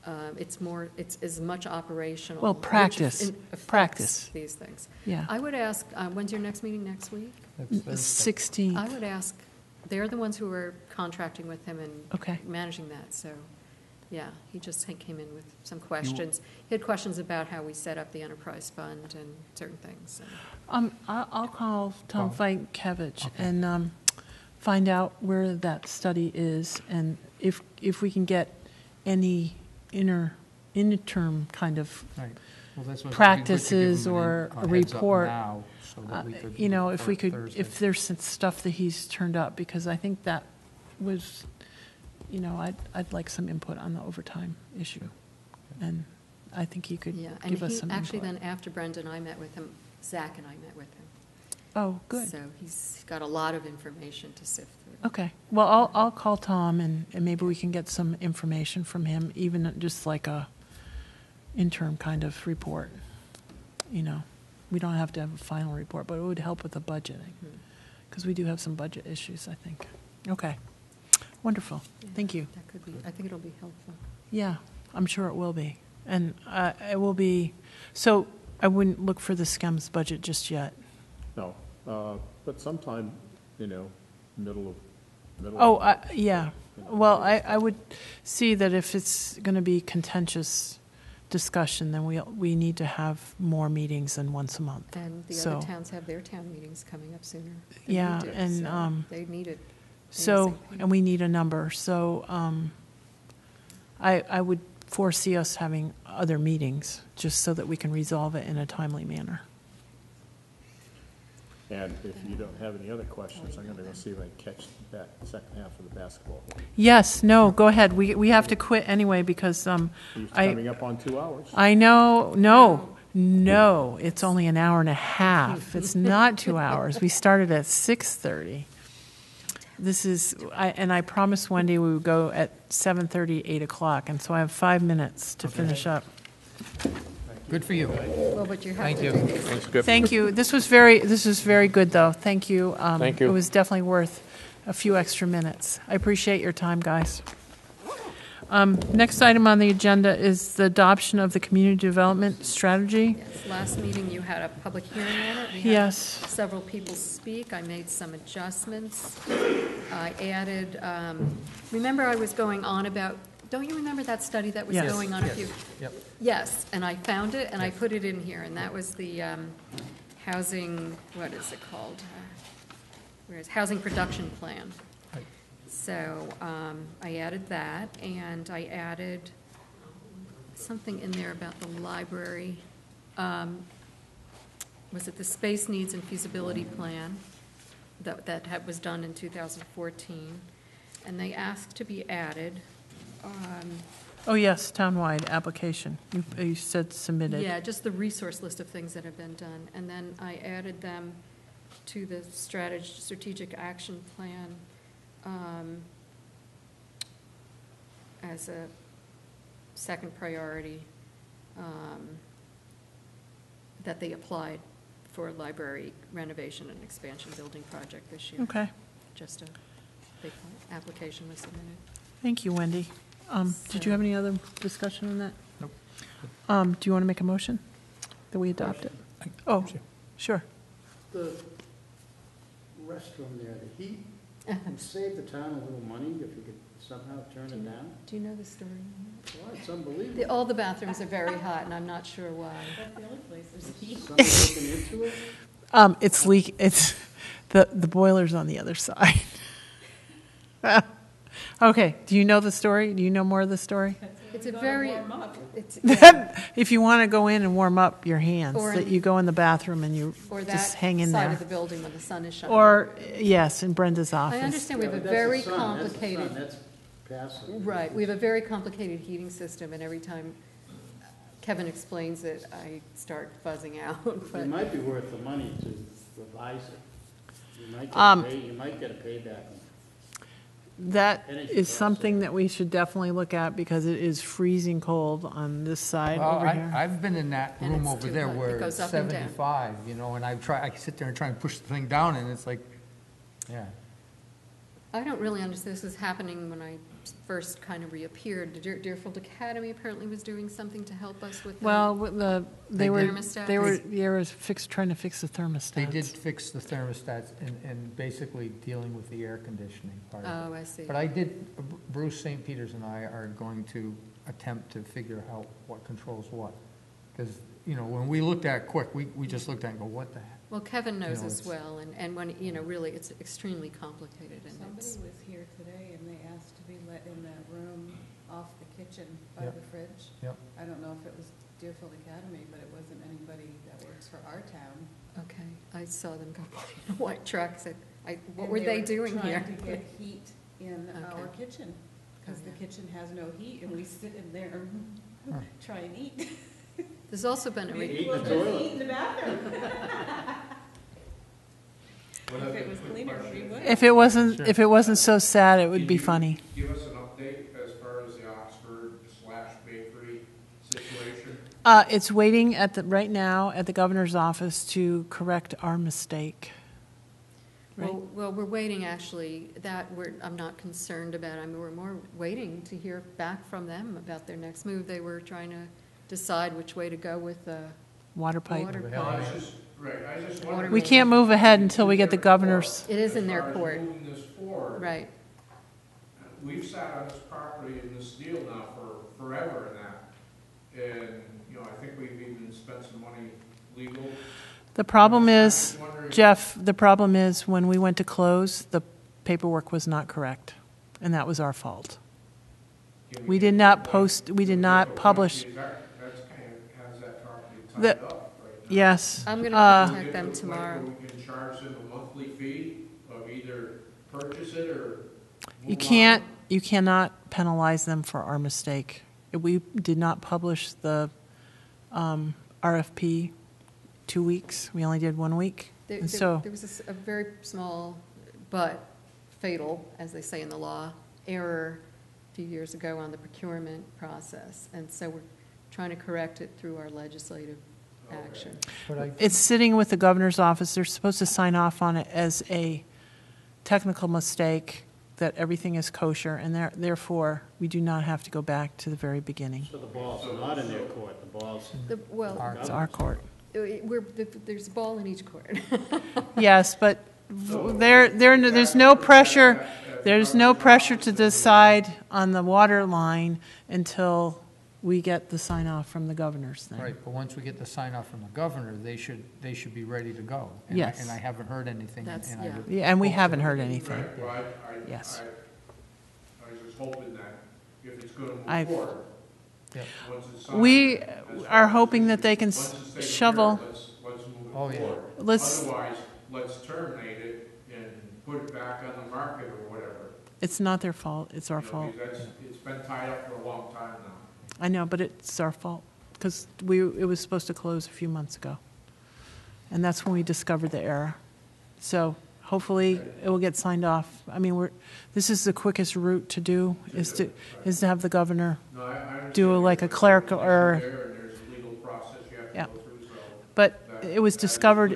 it's as much operational. Well, which practice. affects Practice. these things. Yeah. I would ask, when's your next meeting next week? That's Thursday. 16th. I would ask, they're the ones who are contracting with him and Okay. managing that, so, yeah, he just came in with some questions. He had questions about how we set up the enterprise fund and certain things. I'll call Tom Oh. Fikevich and find out where that study is, and if we can get any interim kind of, Right. Well, that's what- practices it'd be good to or give him a a heads up report, now so that we could you know, if report we could, Thursday. if there's some stuff that he's turned up, because I think that was, you know, I'd like some input on the overtime issue. And I think he could Yeah, and give us he, some actually input. then, after Brenda and I met with him, Zach and I met with him. Oh, good. So he's got a lot of information to sift through. Okay, well, I'll call Tom and maybe we can get some information from him, even just like a interim kind of report. You know, we don't have to have a final report, but it would help with the budgeting, because we do have some budget issues, I think. Okay, wonderful, thank you. That could be, I think it'll be helpful. Yeah, I'm sure it will be. And it will be, so I wouldn't look for the SCEMS budget just yet. No, but sometime, you know, middle of. Oh, yeah. Well, I would see that if it's going to be contentious discussion, then we need to have more meetings than once a month. And the So- other towns have their town meetings coming up sooner. than we Yeah, do, and, so they need it. So, ASAP. and we need a number, so I would foresee us having other meetings, just so that we can resolve it in a timely manner. And if you don't have any other questions, I'm going to go see if I can catch that second half of the basketball. Yes, no, go ahead. We have to quit anyway, because He's coming up on 2 hours. I know, no, it's only an hour and a half. It's not 2 hours. We started at 6:30. This is, and I promised Wendy we would go at 7:30, 8 o'clock, and so I have 5 minutes to finish up. Good for you. Well, but you have Thank to you. do these. That's good. Thank you. This was very good, though. Thank you. Thank you. It was definitely worth a few extra minutes. I appreciate your time, guys. Next item on the agenda is the adoption of the community development strategy. Yes, last meeting you had a public hearing on it. We had Yes. several people speak. I made some adjustments. I added, remember I was going on about, don't you remember that study that was Yes. going on a few? Yep. Yes, and I found it, and I put it in here, and that was the housing, what is it called? Where is, housing production plan. Right. So I added that, and I added something in there about the library. Was it the space needs and feasibility plan that was done in 2014? And they asked to be added. Oh, yes, townwide application. You said submitted. Yeah, just the resource list of things that have been done. And then I added them to the strategic action plan as a second priority that they applied for library renovation and expansion building project this year. Okay, Just a big application was submitted. thank you, Wendy. Did you have any other discussion on that? Nope. Do you want to make a motion that we adopt it? Oh, sure. The restroom there, the heat, would save the town a little money if you could somehow turn it down. Do you know the story? Well, it's unbelievable. All the bathrooms are very hot, and I'm not sure why. Somebody looking into it? It's the boiler's on the other side. Okay, do you know the story? Do you know more of the story? It's a very, it's, If you want to go in and warm up your hands, Or that in- you go in the bathroom and you or that just hang in side there. of the building when the sun is shining. Or, yes, in Brenda's I office. understand we have a Yeah, but that's very the sun, that's the sun, complicated, That's passive. right, we have a very complicated heating system, and every time Kevin explains it, I start buzzing out, It but, might be worth the money to revise it. You might get a payback. That Energy is costs. something that we should definitely look at, because it is freezing cold on this side Well, over here. I've been in that And room it's over too there hot. It where goes it's up and down. 75, you know, and I sit there and try and push the thing down, and it's like, yeah. I don't really understand, this was happening when I first kind of reappeared. Deerfield Academy apparently was doing something to help us with the... Well, they were Thermostats? trying to fix the thermostats. They did fix the thermostats and basically dealing with the air conditioning part of it. Oh, I see. But Bruce St. Peters and I are going to attempt to figure out what controls what. Because, when we looked at it quick, we just looked at it and go, what the heck? Well, Kevin knows as it's- well, and when, really, it's extremely complicated, and it's... Somebody was here today and they asked to be let in that room off the kitchen by Yep. the fridge. Yep. I don't know if it was Deerfield Academy, but it wasn't anybody that works for our town. Okay, I saw them go by in a white truck, said, what And were they doing here? Trying to get heat in our Okay. kitchen, because the Oh, yeah. kitchen has no heat, and we sit in there Huh. try and eat. There's also been a... Eat in the We'll just toilet. eat in the bathroom. If it was cleaner, we would. If it wasn't so sad, it would be funny. Give us an update as far as the Oxford/bakery situation? It's waiting right now at the governor's office to correct our mistake. Right? Well, we're waiting, actually, I'm not concerned about, we're more waiting to hear back from them about their next move. They were trying to decide which way to go with the Water pipe. water Water No, I pipe. was just, right, I was just Water wondering. We can't move ahead until we get the governor's. It is in their As far as court. moving this forward, Right. we've sat on this property in this deal now for forever and that. And, I think we've even spent some money legal. The problem I'm is, just wondering- Jeff, the problem is when we went to close, the paperwork was not correct, and that was our fault. Can We did not post, we did not publish. That's kind of, has that property The- tied up right now. Yes. I'm going to Uh, contact them Get to the point tomorrow. where we can charge them a monthly fee of either purchase it or move You cannot penalize them for our mistake. We did not publish the RFP 2 weeks. We only did 1 week. There And so, was a very small but fatal, as they say in the law, error a few years ago on the procurement process. And so we're trying to correct it through our legislative action. But it's sitting with the governor's office. They're supposed to sign off on it as a technical mistake, that everything is kosher, and therefore, we do not have to go back to the very beginning. So the ball's not in their court, the ball's. Well, It's our court. there's a ball in each court. Yes, but there's no pressure, there's no pressure to decide on the water line until we get the sign-off from the governor's thing. Right, but once we get the sign off from the governor, they should be ready to go. And Yes. And I haven't heard anything. That's- and I yeah. would Yeah, and we hope haven't that- heard anything. Right, well, Yes. I was just hoping that if it's going to move I've- forward, Yeah. once it's signed. We as far are as hoping that they can once it's taken shovel. care of, let's move Oh, it yeah. forward. Let's- Otherwise, let's terminate it and put it back on the market or whatever. It's not their fault, it's our fault. Because it's been tied up for a long time now. I know, but it's our fault, because it was supposed to close a few months ago. And that's when we discovered the error. So hopefully, it will get signed off. I mean, this is the quickest route to do, is to have the governor No, I understand. do like a clerical error. There, and there's a legal process you have to Yeah. go through, so. But it was discovered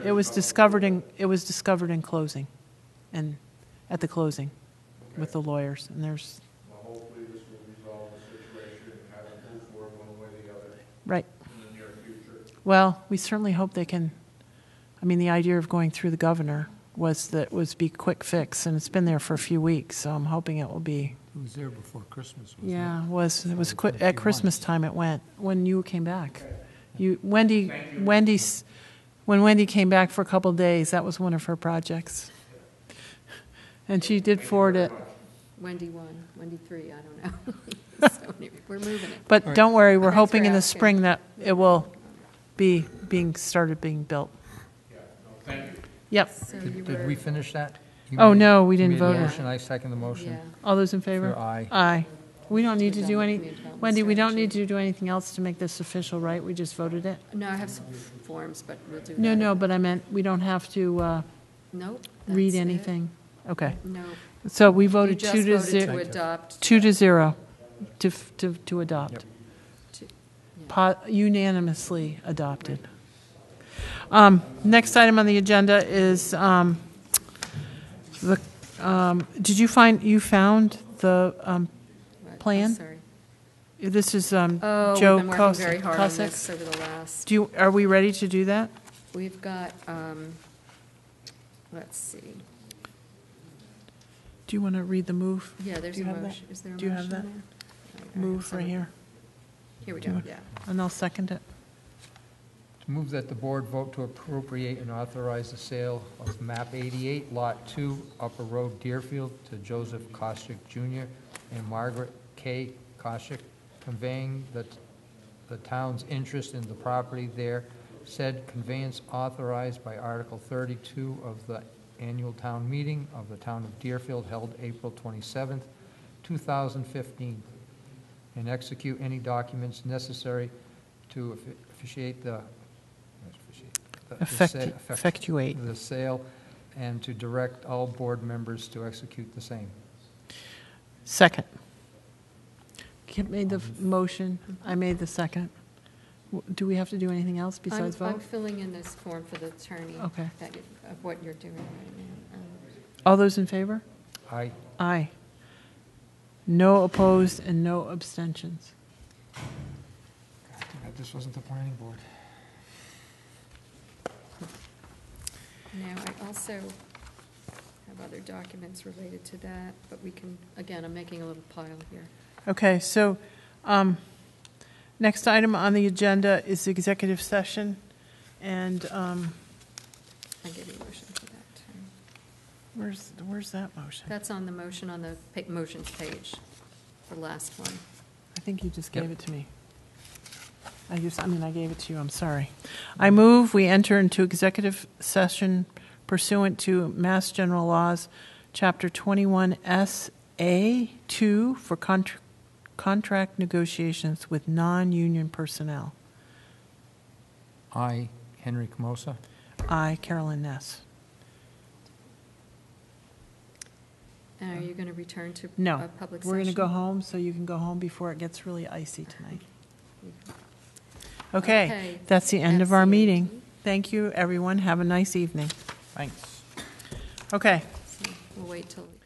in closing, and at the closing with the lawyers, and there's, Well, hopefully this will resolve the situation and have it move forward one way or the other right. in the near future. Well, we certainly hope they can, I mean, the idea of going through the governor was be quick fix, and it's been there for a few weeks, so I'm hoping it will be. It was there before Christmas, wasn't it? Yeah, it was So quick, it's been a at few Christmas months. time it went, when you came back. Thank you. When Wendy came back for a couple of days, that was one of her projects. And she did forward it. Wendy 1, Wendy 3, I don't know. So anyway, we're moving it. But don't worry, we're Thanks hoping for in the asking. spring that it will be started being built. Yeah, no, thank you. Yep. So you Did were- we finish that? You Oh, made- no, we didn't you made a vote on it. motion, I second the motion. Yeah. All those in favor? Sure, aye. Aye. We don't need to do Community any, development Wendy, we don't strategy. need to do anything else to make this official, right? We just voted it? No, I have some forms, but we'll do that. No, but I meant, we don't have to Nope. read that's it. anything? Okay. No. So we You voted just 2 to voted to 0, adopt. 2 to 0 to adopt. Yeah. Unanimously adopted. Next item on the agenda is the Did you found the What? I'm plan? sorry. This is Oh, Joe we've been working very hard on Cossack. this over the last, Are we ready to do that? we've got, let's see. Do you want to read the move? Yeah, there's Do a you have that? motion. Is there a Do you motion have there? that? I have Move some right of- here. Here we Do you go, want- yeah. And I'll second it. To move that the board vote to appropriate and authorize the sale of map 88, lot 2, Upper Road, Deerfield, to Joseph Koschik Jr. and Margaret K. Koschik, conveying the town's interest in the property there. Said conveyance authorized by Article 32 of the annual town meeting of the town of Deerfield held April 27th, 2015, and execute any documents necessary to officiate the Effectuate. the sale, and to direct all board members to execute the same. Second. Kip made the motion. I made the second. Do we have to do anything else besides I'm vote? filling in this form for the attorney. Okay. Of what you're doing right now. All those in favor? Aye. Aye. No opposed and no abstentions. This wasn't the planning board. Now, I also have other documents related to that, but we can, again, I'm making a little pile here. Okay, so next item on the agenda is the executive session, and I'll give you a motion for that, too. where's that motion? That's on the motion on the motions page, the last one. I think you just Yep. gave it to me. I gave it to you, I'm sorry. I move we enter into executive session pursuant to Mass General Laws, Chapter 21SA2 for contract negotiations with non-union personnel. I, Henry Camosa. I, Carolyn Ness. And are you going to return to No, a public session? we're going to go home, so you can go home before it gets really icy tonight. Okay, that's the end of our meeting. Thank you, everyone. Have a nice evening. Thanks. Okay. So we'll wait till